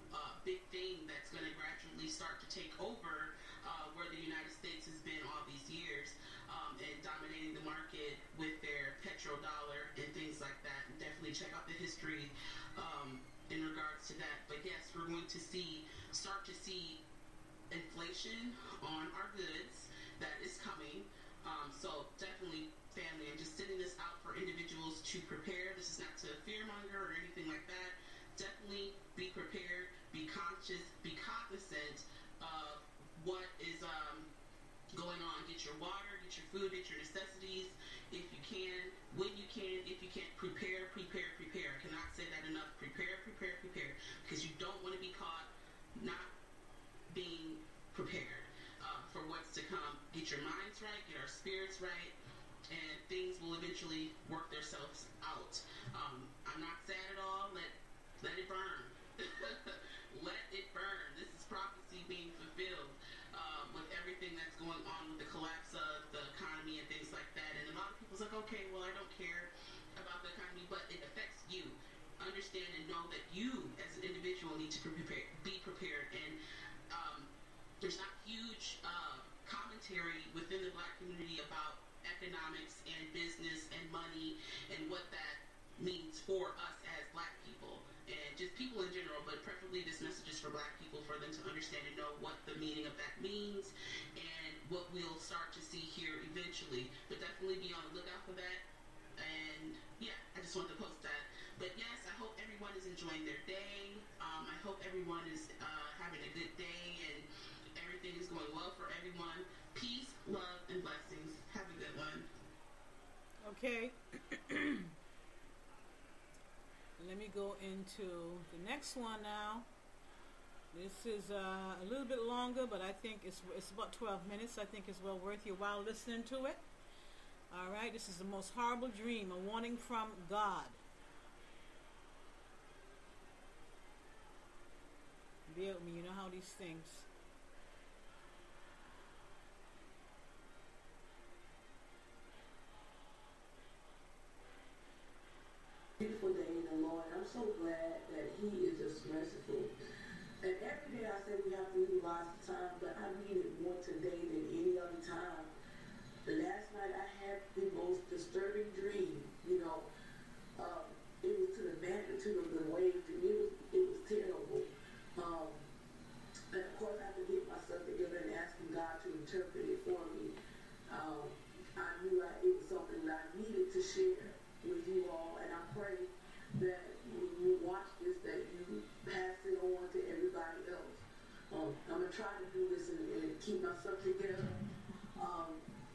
big thing that's going to gradually start to take over uh, where the United States has been all these years, um, and dominating the market with their petrodollar and things like that. And definitely check out the history um, in regards to that. But yes, we're going to see, start to see inflation on our goods that is coming. Um, so definitely, family, I'm just sending this out for individuals to prepare. This is not to fearmonger or anything like that. Definitely be prepared, be conscious, be cognizant of what is um, going on. Get your water, get your food, get your necessities if you can, when you can. If you can't, prepare, prepare, prepare. I cannot say that enough. Prepare, prepare, prepare, because you don't want to be caught not being prepared uh, for what's to come. Get your minds right, get our spirits right, and things will eventually work themselves out. Um, I'm not sad at all. Let let it burn. Let it burn. This is prophecy being fulfilled uh, with everything that's going on with the collapse of the economy and things like that. And a lot of people's like, okay, well, I don't care about the economy, but it affects you. Understand and know that you, as an individual, need to prepare, be prepared. And um, there's not huge uh, commentary within the Black community about economics and business and money and what that means for us as Black people and just people in general, but preferably this message is for Black people, for them to understand and know what the meaning of that means and what we'll start to see here eventually. But definitely be on the lookout for that. And yeah, I just wanted to post that. But yes, I hope everyone is enjoying their day. Um, I hope everyone is uh, having a good day and everything is going well for everyone. Peace, love, and blessings. Have a good one. Okay. Let me go into the next one now. This is uh, a little bit longer, but I think it's it's about twelve minutes. I think it's well worth your while listening to it. All right, this is the most horrible dream, a warning from God. Bear with me, you know how these things. Beautiful day in the Lord. I'm so glad that He is just merciful. And every day I say we have to utilize the time, but I need it more today than any other time. The last night I had the most disturbing dream. You know, um, it was to the magnitude of the waves, and it was it was terrible. Um, and of course, I had to get myself together and asking God to interpret it for me. Um, I knew I, it was something that I needed to share with you all, and I pray that when you watch this, that you pass it on to everybody else. Um, I'm gonna try to do this and, and keep myself together. Um,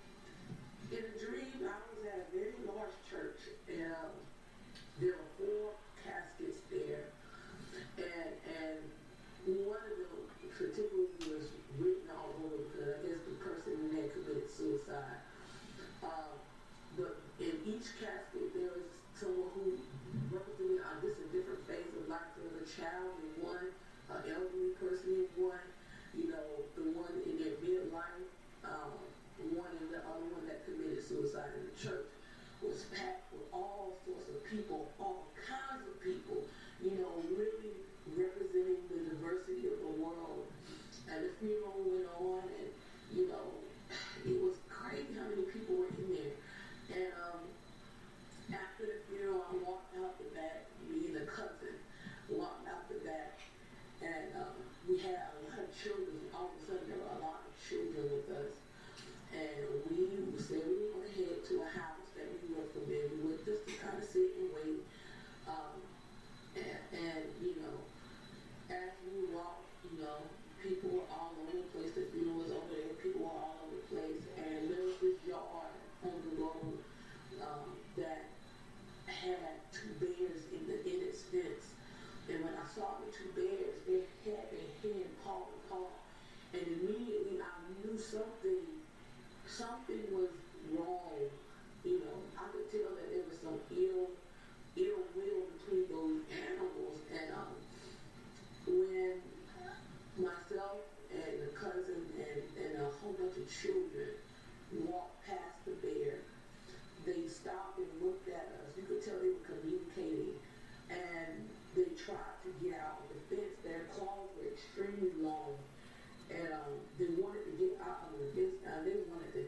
in a dream, I was at a very large church, and um, there were four caskets there, and and one of them particularly was written all over because I guess the person had committed suicide. Um, But in each casket, there is someone who represented uh, this a different phase of life. There was a child in one, an elderly person in one, you know, the one in their midlife, um, one and the other one that committed suicide. In the church was packed with all sorts of people, all kinds of people, you know, really representing the diversity of the world. And the funeral went on, and, you know, it was crazy how many people were in there. And um, after the funeral, I walked out the back, me and a cousin walked out the back, and um, we had a lot of children. All of a sudden, there were a lot of children with us. And we said we were going to head to a house that we were familiar with just to kind of sit and wait. Um, and, and, you know, as we walked, you know, people were all over the place. The funeral was over there. People were all over the place. And there was this yard on the road um, that had two bears in the in its fence. And when I saw the two bears, they had their head paw to paw. And immediately I knew something, something was wrong. You know, I could tell that there was some ill, ill will between those animals. And um, when myself and the cousin and, and a whole bunch of children walked past the bear, they stopped and looked at us. You could tell they were communicating, and they tried to get out of the fence. Their claws were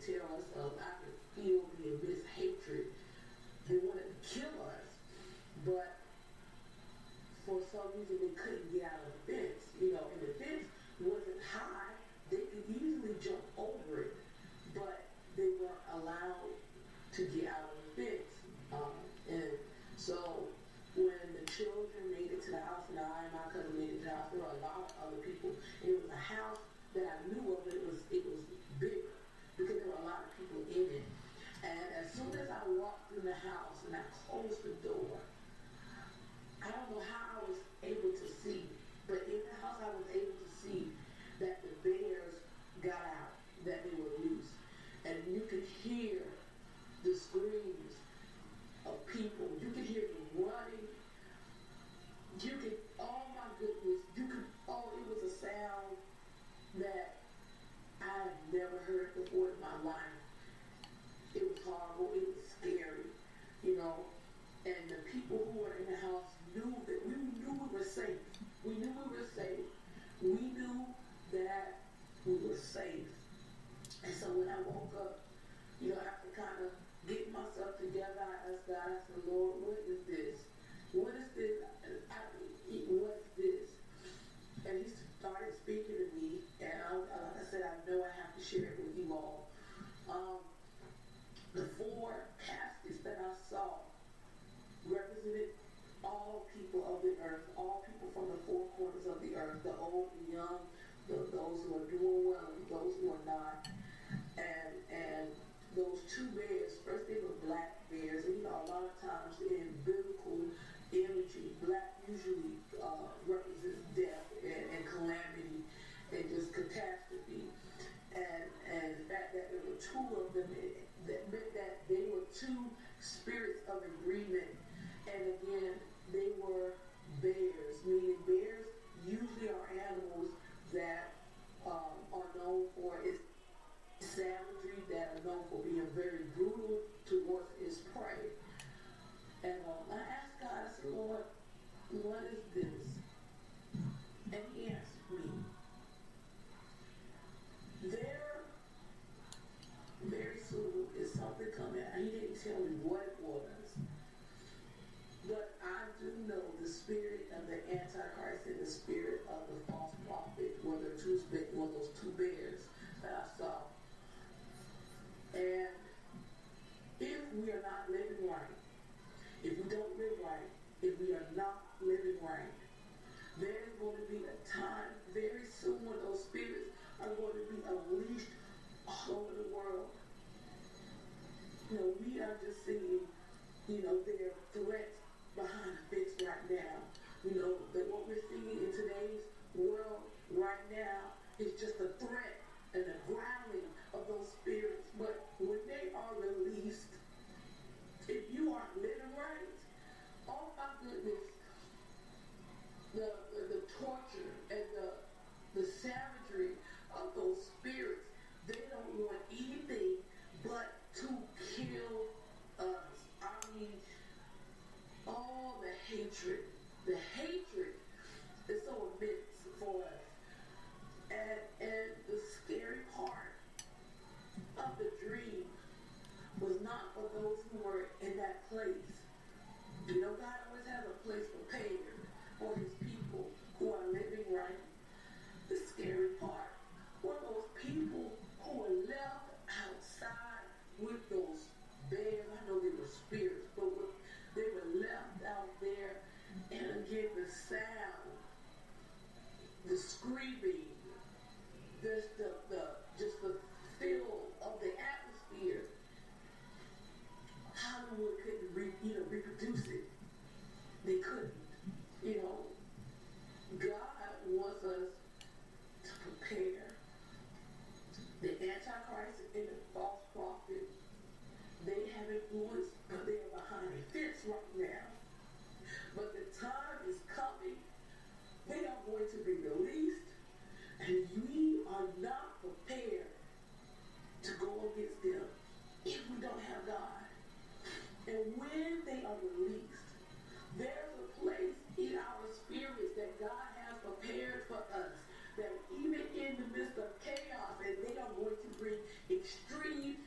tell us, um, I could feel the abyss hatred. They wanted to kill us, but for some reason they couldn't get out of the fence. You know, and the fence wasn't high. They could easily jump over it, but they weren't allowed to get out of the fence. Um, and so when the children made it to the house, and I and my cousin made it to the house, there were a lot of other people. And it was a house that I knew of, but it was, it was bigger because there were a lot of people in it. And as soon as I walked in the house and I closed the door, I don't know how I was able to see, but in the house I was able to see that the bears got out, that they were loose. And you could hear the screams of people. You could hear them running. You could, oh my goodness, you could, oh, it was a sound that I've never heard before in my life. It was horrible. It was scary, you know. And the people who were in the house knew that we knew we were safe. We knew we were safe. We knew that we were safe. And so when I woke up, you know, after kind of getting myself together, I asked God, I said, Lord, what is this? What is this? I, what's this? And he started speaking to me, and I, like I said, I know I have to share it with you all. Um, the four caskets that I saw represented all people of the earth, all people from the four corners of the earth, the old, the young, the, those who are doing well, and those who are not. And and those two bears, first they were black bears, and you know, a lot of times in biblical imagery, black usually uh, represents death and, and calamity and just catastrophe. And and the fact that there were two of them, it, that meant that they were two spirits of agreement. And again, they were bears, meaning bears usually are animals that um, are known for its savagery, that are known for being very brutal towards its prey. And um, I asked God, I said, Lord, what is this? And he answered me. There, very soon, is something coming. He didn't tell me what it was. But I do know the spirit of the Antichrist and the spirit of the false prophet were the two, one of those two bears that I saw. And if we are not living right, if we don't live right, if we are not living right, there is going to be a time very soon when those spirits are going to be unleashed all over the world. You know, we are just seeing, you know, their threats behind the fence right now. You know, that what we're seeing in today's world right now is just a threat and a growling of those spirits. But when they are released, if you aren't living right, oh my goodness, the, the, the torture and the, the savagery of those spirits, they don't want anything but to kill us. I mean, all the hatred, the hatred is so immense for us. And, and the scary part of the dream was not for those who were in that place. You know, God always has a place prepared for his people who are living right. The scary part were those people who were left outside with those bears. I know they were spirits, but with, they were left out there. And again, the sound, the screaming, just the, the, just the feel of the atmosphere. Hollywood couldn't re, you know, reproduce it. They couldn't. You know, God wants us to prepare. The Antichrist and the false prophet, they have influence, but they are behind a fence right now. But the time is coming. They are going to be released, and we are not prepared to go against them if we don't have God. And when they are released, there's a place in our spirits that God has prepared for us, that even in the midst of chaos, and they are going to bring extreme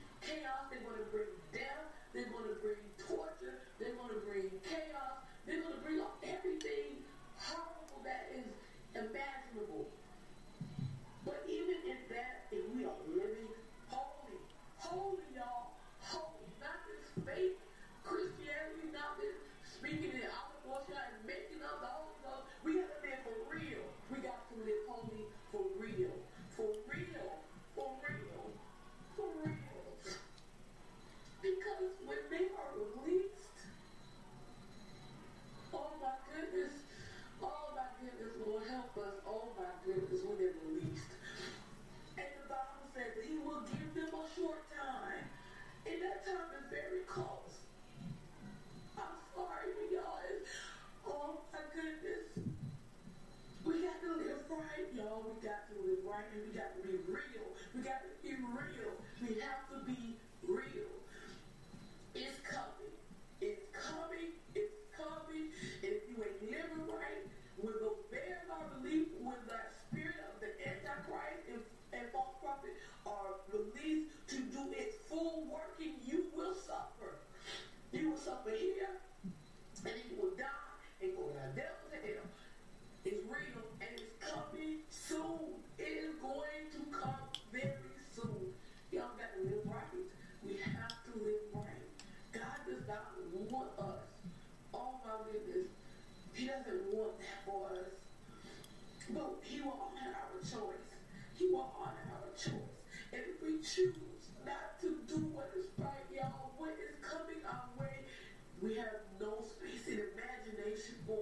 got to be real. We got to be real. We have to be real. It's coming. It's coming. It's coming. And if you ain't living right, when those bears are released, when that spirit of the Antichrist and, and false prophet are released to do its full working, you will suffer. You will suffer here, and you will die and go to devil to hell. It's real, and it's coming soon. It is going to come very soon. Y'all got to live right. We have to live right. God does not want us. Oh my goodness. He doesn't want that for us. But he will honor our choice. He will honor our choice. And if we choose not to do what is right, y'all, what is coming our way, we have no space in imagination for.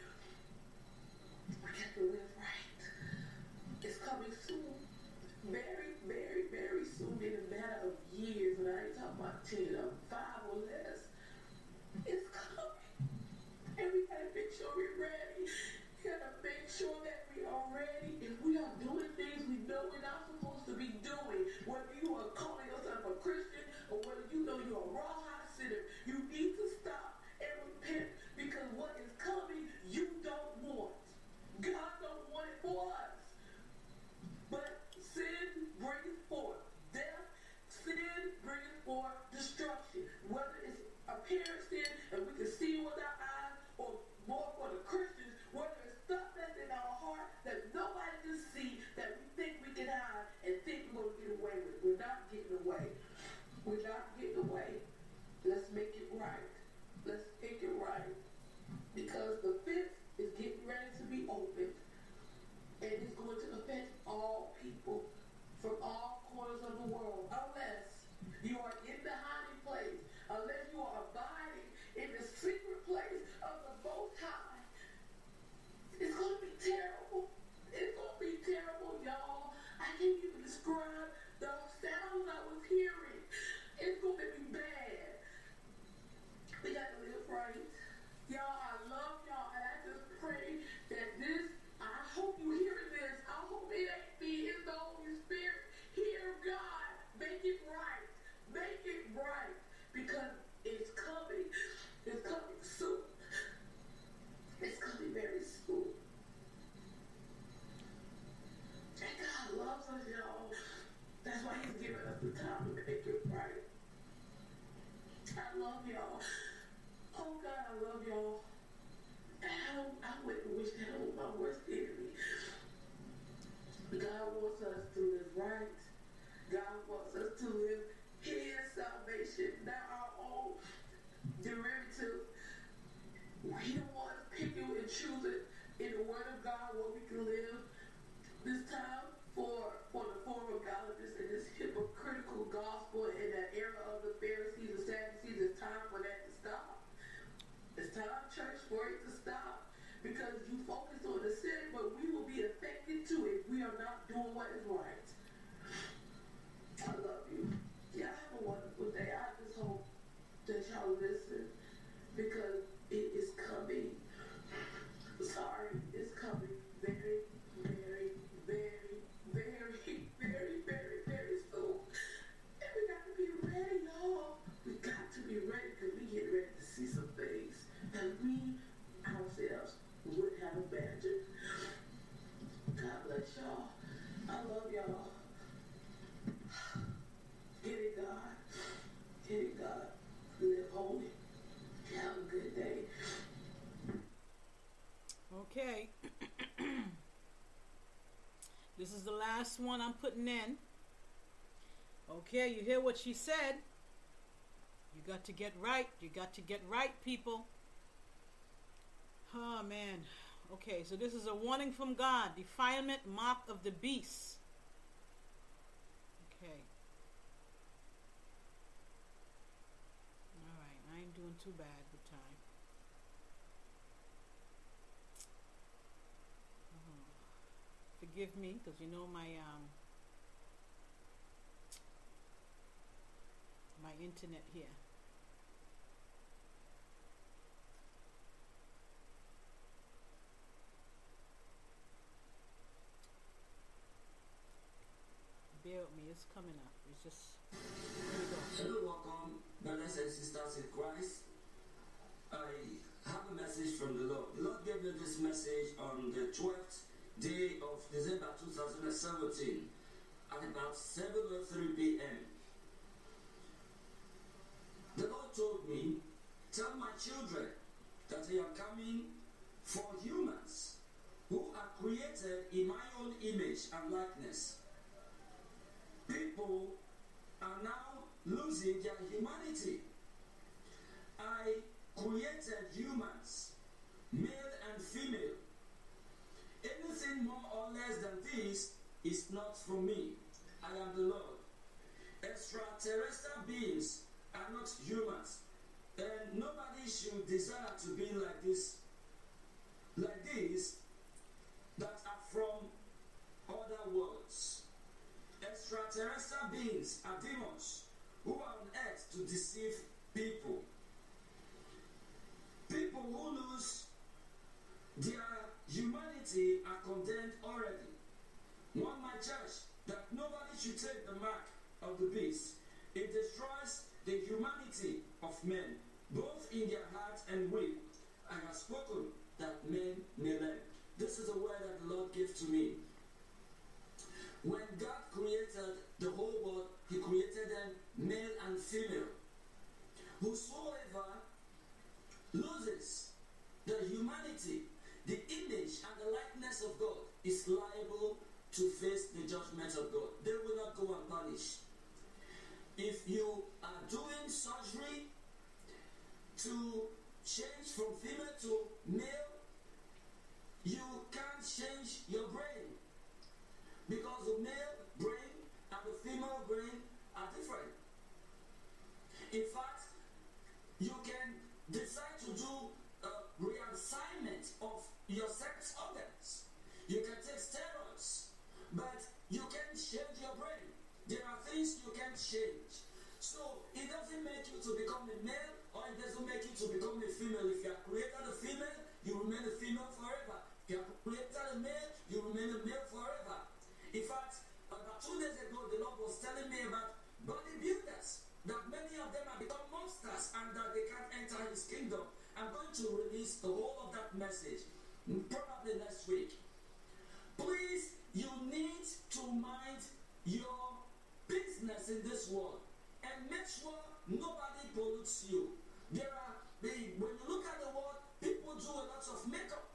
We have to live right. It's coming soon. Very, very, very soon, in a matter of years. And I ain't talking about ten or five or less. It's coming. And we gotta make sure we're ready. We gotta make sure that we are ready. If we are doing things we know we're not supposed to be doing, whether you are calling yourself a Christian or whether you know you're a rawhide sinner, you need to stop and repent, because what is coming you don't want. God don't want it for us. But sin brings forth death. Sin brings forth destruction. Whether it's apparent sin and we can see with our eyes, or more for the Christians, whether it's stuff that's in our heart that nobody can see, that we think we can hide and think we're going to get away with. We're not getting away. We're not getting away. Let's make it right. Let's make it right. Because the fence is getting ready to be opened. And it's going to affect all people from all corners of the world. Unless you are in the hiding place. Unless you are abiding in the secret place of the Most High. It's going to be terrible. It's going to be terrible, y'all. I can't even describe the sounds I was hearing. It's going to be bad. We got to live right. Y'all, I love y'all, and I just pray that this, I hope you hearing this. I hope it ain't me. It's the Holy Spirit. Hear God. Make it right. Make it right. Because it's coming. It's coming soon. It's coming very soon. And God loves us, y'all. That's why he's giving us the time to make it right. I love y'all. Oh God, I love y'all. I, don't, I wouldn't wish that on my worst enemy. God wants us to live right. God wants us to live his salvation, not our own derivative. He don't want us picking and choosing in the word of God what we can live. This time for, for the form of godliness and this hypocritical gospel in that era of the Pharisees and Sadducees, it's time for that to stop. It's time, church, for it to stop. Because you focus on the sin, but we will be affected too if we are not doing what is right. I love you. Y'all have a wonderful day. I just hope that y'all listen, because it is coming. Sorry, it's coming very, very, very, very, very, very, very soon. And we got to be ready, y'all. We got to be ready, because we get ready to see some things that we ourselves would have imagined. God bless y'all. I love y'all. Get it, God. Get it, God. Live holy. Have a good day. Okay. This is the last one I'm putting in. Okay, you hear what she said. You got to get right. You got to get right, people. Oh, man. Okay, so this is a warning from God. Defilement, mark of the beast. Okay. Alright, I ain't doing too bad with time. Oh, forgive me, because you know my, um, my internet here. bear with me. It's coming up. It's just. Here we go. Hello, welcome, brothers and sisters in Christ. I have a message from the Lord. The Lord gave me this message on the twelfth day of December two thousand seventeen at about seven oh three p m The Lord told me, tell my children that I am coming for humans who are created in my own image and likeness. People are now losing their humanity. I created humans, male and female. Anything more or less than this is not from me. I am the Lord. Extraterrestrial beings are not humans, and nobody should desire to be like this, like these that are from other worlds. Extraterrestrial beings are demons who are on earth to deceive people. People who lose their humanity are condemned already. One might judge that nobody should take the mark of the beast. It destroys the humanity of men, both in their heart and will. I have spoken that men may learn. This is a word that the Lord gave to me. When God created the whole world, He created them male and female. Whosoever loses the humanity, the image and the likeness of God is liable to face the judgment of God. They will not go unpunished. If you are doing surgery to change from female to male, you can't change your brain, because the male brain and the female brain are different. In fact, you can decide to do a reassignment of your sex organs. You can take steroids, but you can't change your brain. There are things you can't change. So it doesn't make you to become a male, or it doesn't make you to become a female. If you are created a female, you remain a female forever. If you are created a male, you remain a male forever. In fact, about two days ago, the Lord was telling me about bodybuilders, that many of them have become monsters and that they can't enter His kingdom. I'm going to release the whole of that message probably next week. Please, you need to mind your business in this world and make sure nobody pollutes you. There are, they, when you look at the world, people do a lot of makeup.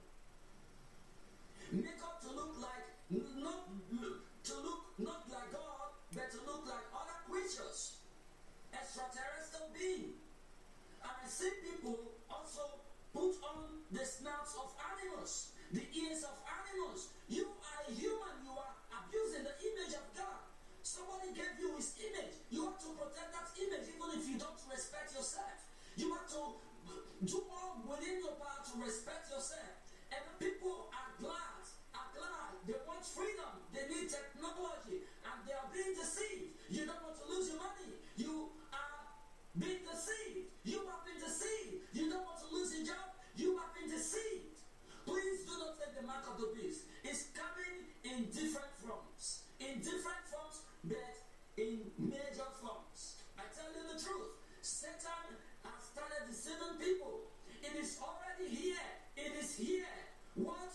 Makeup to look like, not to look not like God, but to look like other creatures, extraterrestrial being. And I see people also put on the snouts of animals, the ears of animals. You are a human, you are abusing the image of God. Somebody gave you His image. You have to protect that image even if you don't respect yourself. You have to do all within your power to respect yourself. And the people are glad, are glad. They want freedom. They need technology. And they are being deceived. You don't want to lose your money. You are being deceived. You have been deceived. You don't want to lose your job. You have been deceived. Please do not take the mark of the beast. It's coming in different forms. In different forms, but in major forms. I tell you the truth. Satan has started deceiving people. It is already here. It is here. What,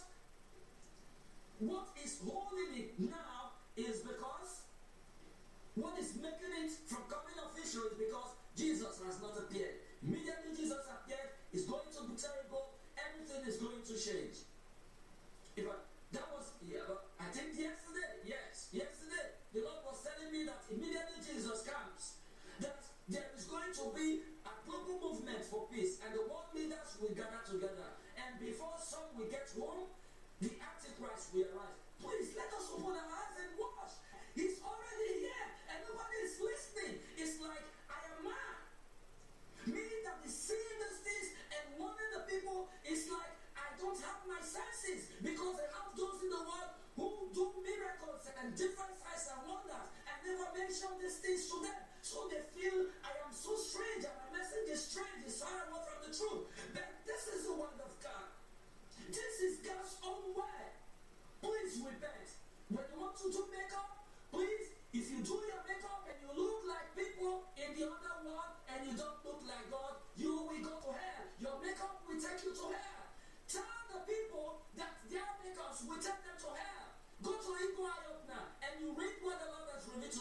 what is holding it now is because what is making it from coming official is because Jesus has not appeared. Immediately Jesus appeared, it's going to be terrible. Everything is going to change. If I, that was, yeah, but I think yesterday, yes, yesterday, the Lord was telling me that immediately Jesus comes, that there is going to be a global movement for peace, and the world leaders will gather together. And before some will get home, the Antichrist will arise. Please let us open our eyes and watch. He's already here, and nobody is listening. It's like, I am mad. Meaning that the seeing these things and warning the people is like, I don't have my senses, because I have those in the world who do miracles and different signs and wonders and never mention these things to them. So they feel I am so strange and my message is strange, it's far away from the truth. But this is the word of God. This is God's own word. Please repent. When you want to do makeup, please, if you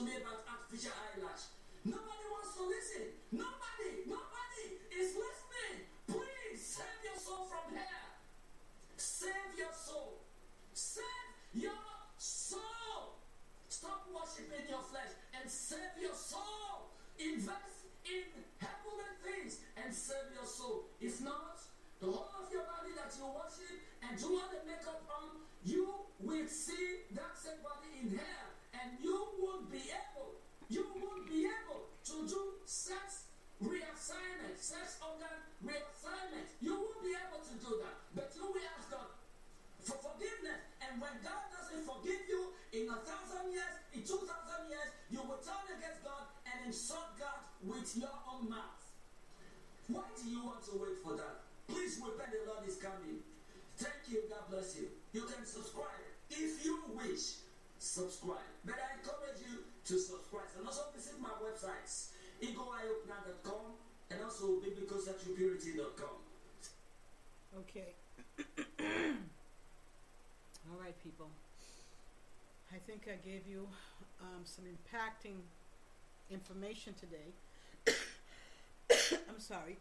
to me about artificial eyelash. Nobody wants to listen. Nobody, nobody is listening. Please save your soul from hell. Save your soul. Save your soul. Stop worshiping your flesh and save your soul. Invest in heavenly things and save your soul. If not, the whole of your body that you worship and do all the makeup on, you will see that same body in hell, and you won't be able, you won't be able to do sex reassignment, sex organ reassignment. You won't be able to do that, but you will ask God for forgiveness. And when God doesn't forgive you, in a thousand years, in two thousand years, you will turn against God and insult God with your own mouth. Why do you want to wait for that? Please repent, the Lord is coming. Thank you, God bless you. You can subscribe if you wish. Subscribe. But I encourage you to subscribe. And also visit my websites, ego eye opener dot com and also biblical sexual purity dot com. Okay. All right, people. I think I gave you um, some impacting information today. I'm sorry.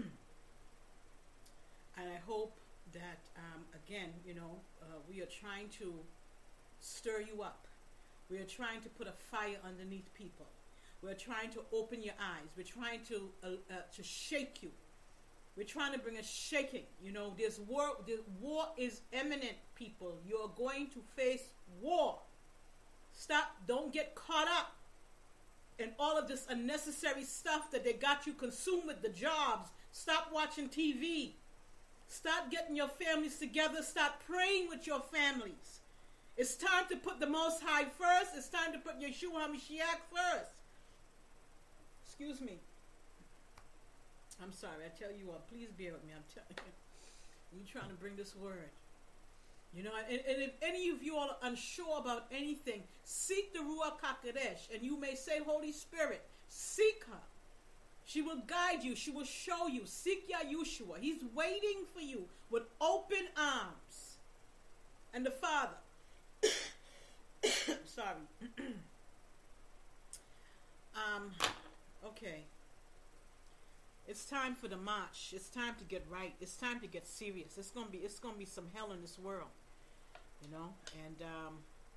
And I hope that, um, again, you know, uh, we are trying to stir you up. We are trying to put a fire underneath people. We're trying to open your eyes. We're trying to uh, uh, to shake you. We're trying to bring a shaking. You know, this war, this war is imminent, people. You're going to face war. Stop. Don't get caught up in all of this unnecessary stuff that they got you consumed with, the jobs. Stop watching T V. Start getting your families together. Start praying with your families. It's time to put the Most High first. It's time to put Yeshua HaMashiach first. Excuse me. I'm sorry. I tell you what, please bear with me. I'm telling you. You're trying to bring this word. You know, and, and if any of you all are unsure about anything, seek the Ruach HaKodesh. And you may say, Holy Spirit, seek her. She will guide you. She will show you. Seek Yahushua. He's waiting for you with open arms. And the Father. Sorry. um. Okay. It's time for the march. It's time to get right. It's time to get serious. It's gonna be. It's gonna be some hell in this world. You know. And um.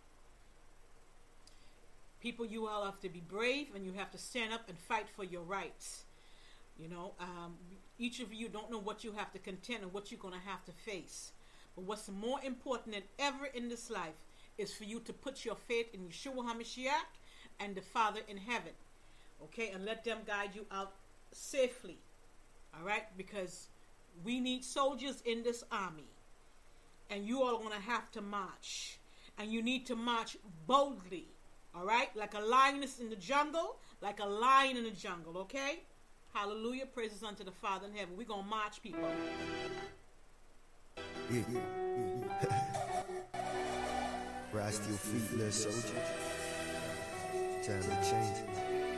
People, you all have to be brave, and you have to stand up and fight for your rights. You know, um, each of you don't know what you have to contend and what you're going to have to face. But what's more important than ever in this life is for you to put your faith in Yeshua HaMashiach and the Father in heaven. Okay, and let them guide you out safely. All right, because we need soldiers in this army. And you all are going to have to march. And you need to march boldly. All right? Like a lioness in the jungle. Like a lion in the jungle. Okay? Hallelujah. Praises unto the Father in heaven. We're going to march, people. Yeah, yeah, yeah, yeah. Rise to your feet, little soldier. Time to change it.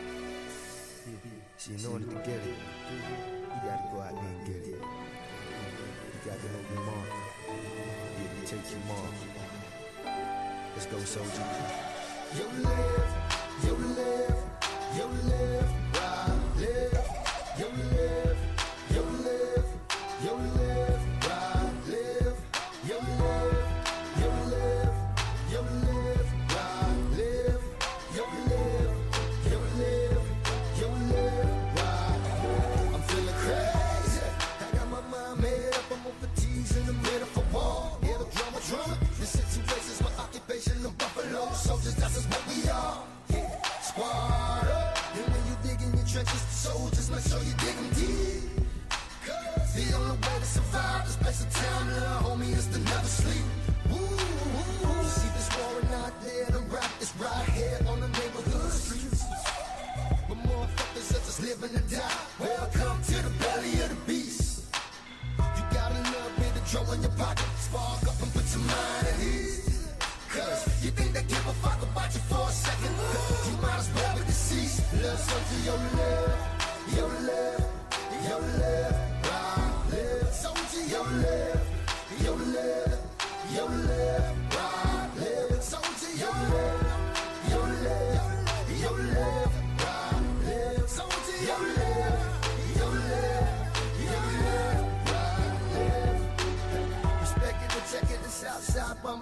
See, in order to get it, you gotta go out there and get it. You got to know your mark. Yeah, you take your mark. Let's go, soldier. You live, you live, you live, right, live, you live, you live, you live, right, live, you live, you live, you live, right, live, you live, you live, you live, right. I'm feeling crazy. I got my mind made up. I'm over T's in the middle for war. Yeah, the drama, drama. The situation's my occupation. The Buffalo Soldiers, that's just what we are. Yeah, squad up. And when you dig in your trenches, the soldiers make sure you dig them deep. Cause the only way to survive this place of town, little homie, is to never sleep. Woo, woo, woo. See this war not there, the rap is right here on the neighborhood streets. But motherfuckers are just living to die. Welcome to the belly of the beast. You got a little bit of dough in your pocket. Spark up and put your mind at ease. Cause you think they give a fuck about you for a second. You might as well be deceased. Little soldier, yo live, yo live, yo live, right, live. Soldier, yo live, yo live, yo live, right, live. Soldier, yo live, yo live,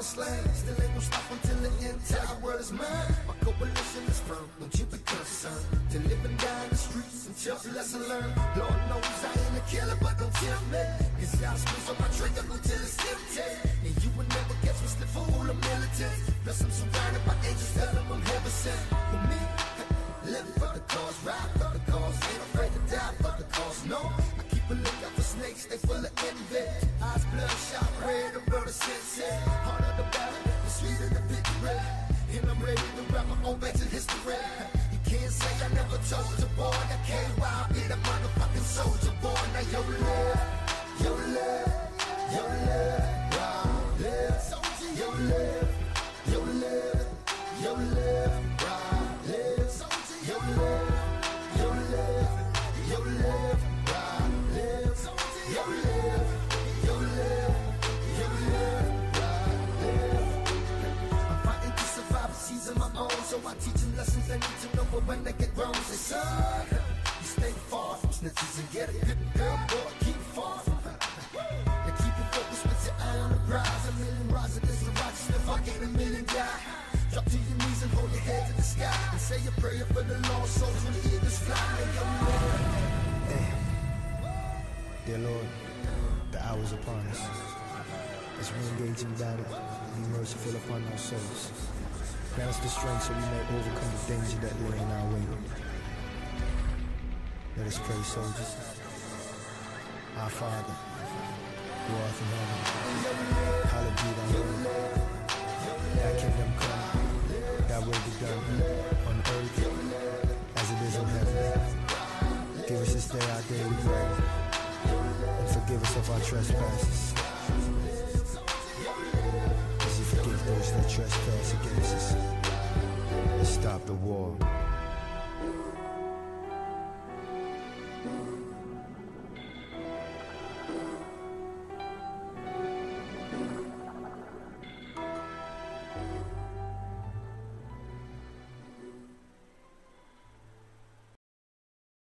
I'ma slang. Still ain't gon' stop until the entire world is mine. My coalition is firm, don't you be concerned. To live and die in the streets and just lesson learned. Lord knows I ain't a killer, but don't tell me. Cause I'll squeeze on my trigger until it's empty. And you will never catch me slip for all the militants. Plus I'm surrounded by angels, tell them I'm heaven sent. For me, live for the cause, ride for the cause. Ain't afraid to die for the cause, no. I keep a lookout for snakes, they full of envy. Eyes bloodshot, red, the world is sensitive. Heart of the battle, the sweet of the victory. And I'm ready to write my own back to history. You can't say I never told you, boy. I came wild, be the motherfucking soldier, boy. Now yo live, yo live, yo live, ride, live, yo live, yo live, yo live, ride, live, yo live, yo live, yo live, ride, live, yo live, yo live, yo live, ride, live. I'm fighting to survive a season my own, so I teach them lessons they need to know for when they get grown. Say, son, you stay far from snitches and get a good girl, boy, keep far from her. And keep it focused with your eye on the prize. A million rise against the righteous, if I get a million die. Drop to your knees and hold your head to the sky and say a prayer for the lost souls when the eagles fly. And yo, Lord, hey, dear Lord, the hour's upon us. As we engage in battle, be merciful upon our souls. Grant us the strength so we may overcome the danger that lay in our way. Let us pray, soldiers. Our Father, who art in heaven, hallowed be thy name. Thy kingdom come, thy will be done, on earth as it is in heaven. Give us this day our daily bread, and forgive us of our trespasses, as you forgive those that trespass against us. And stop the war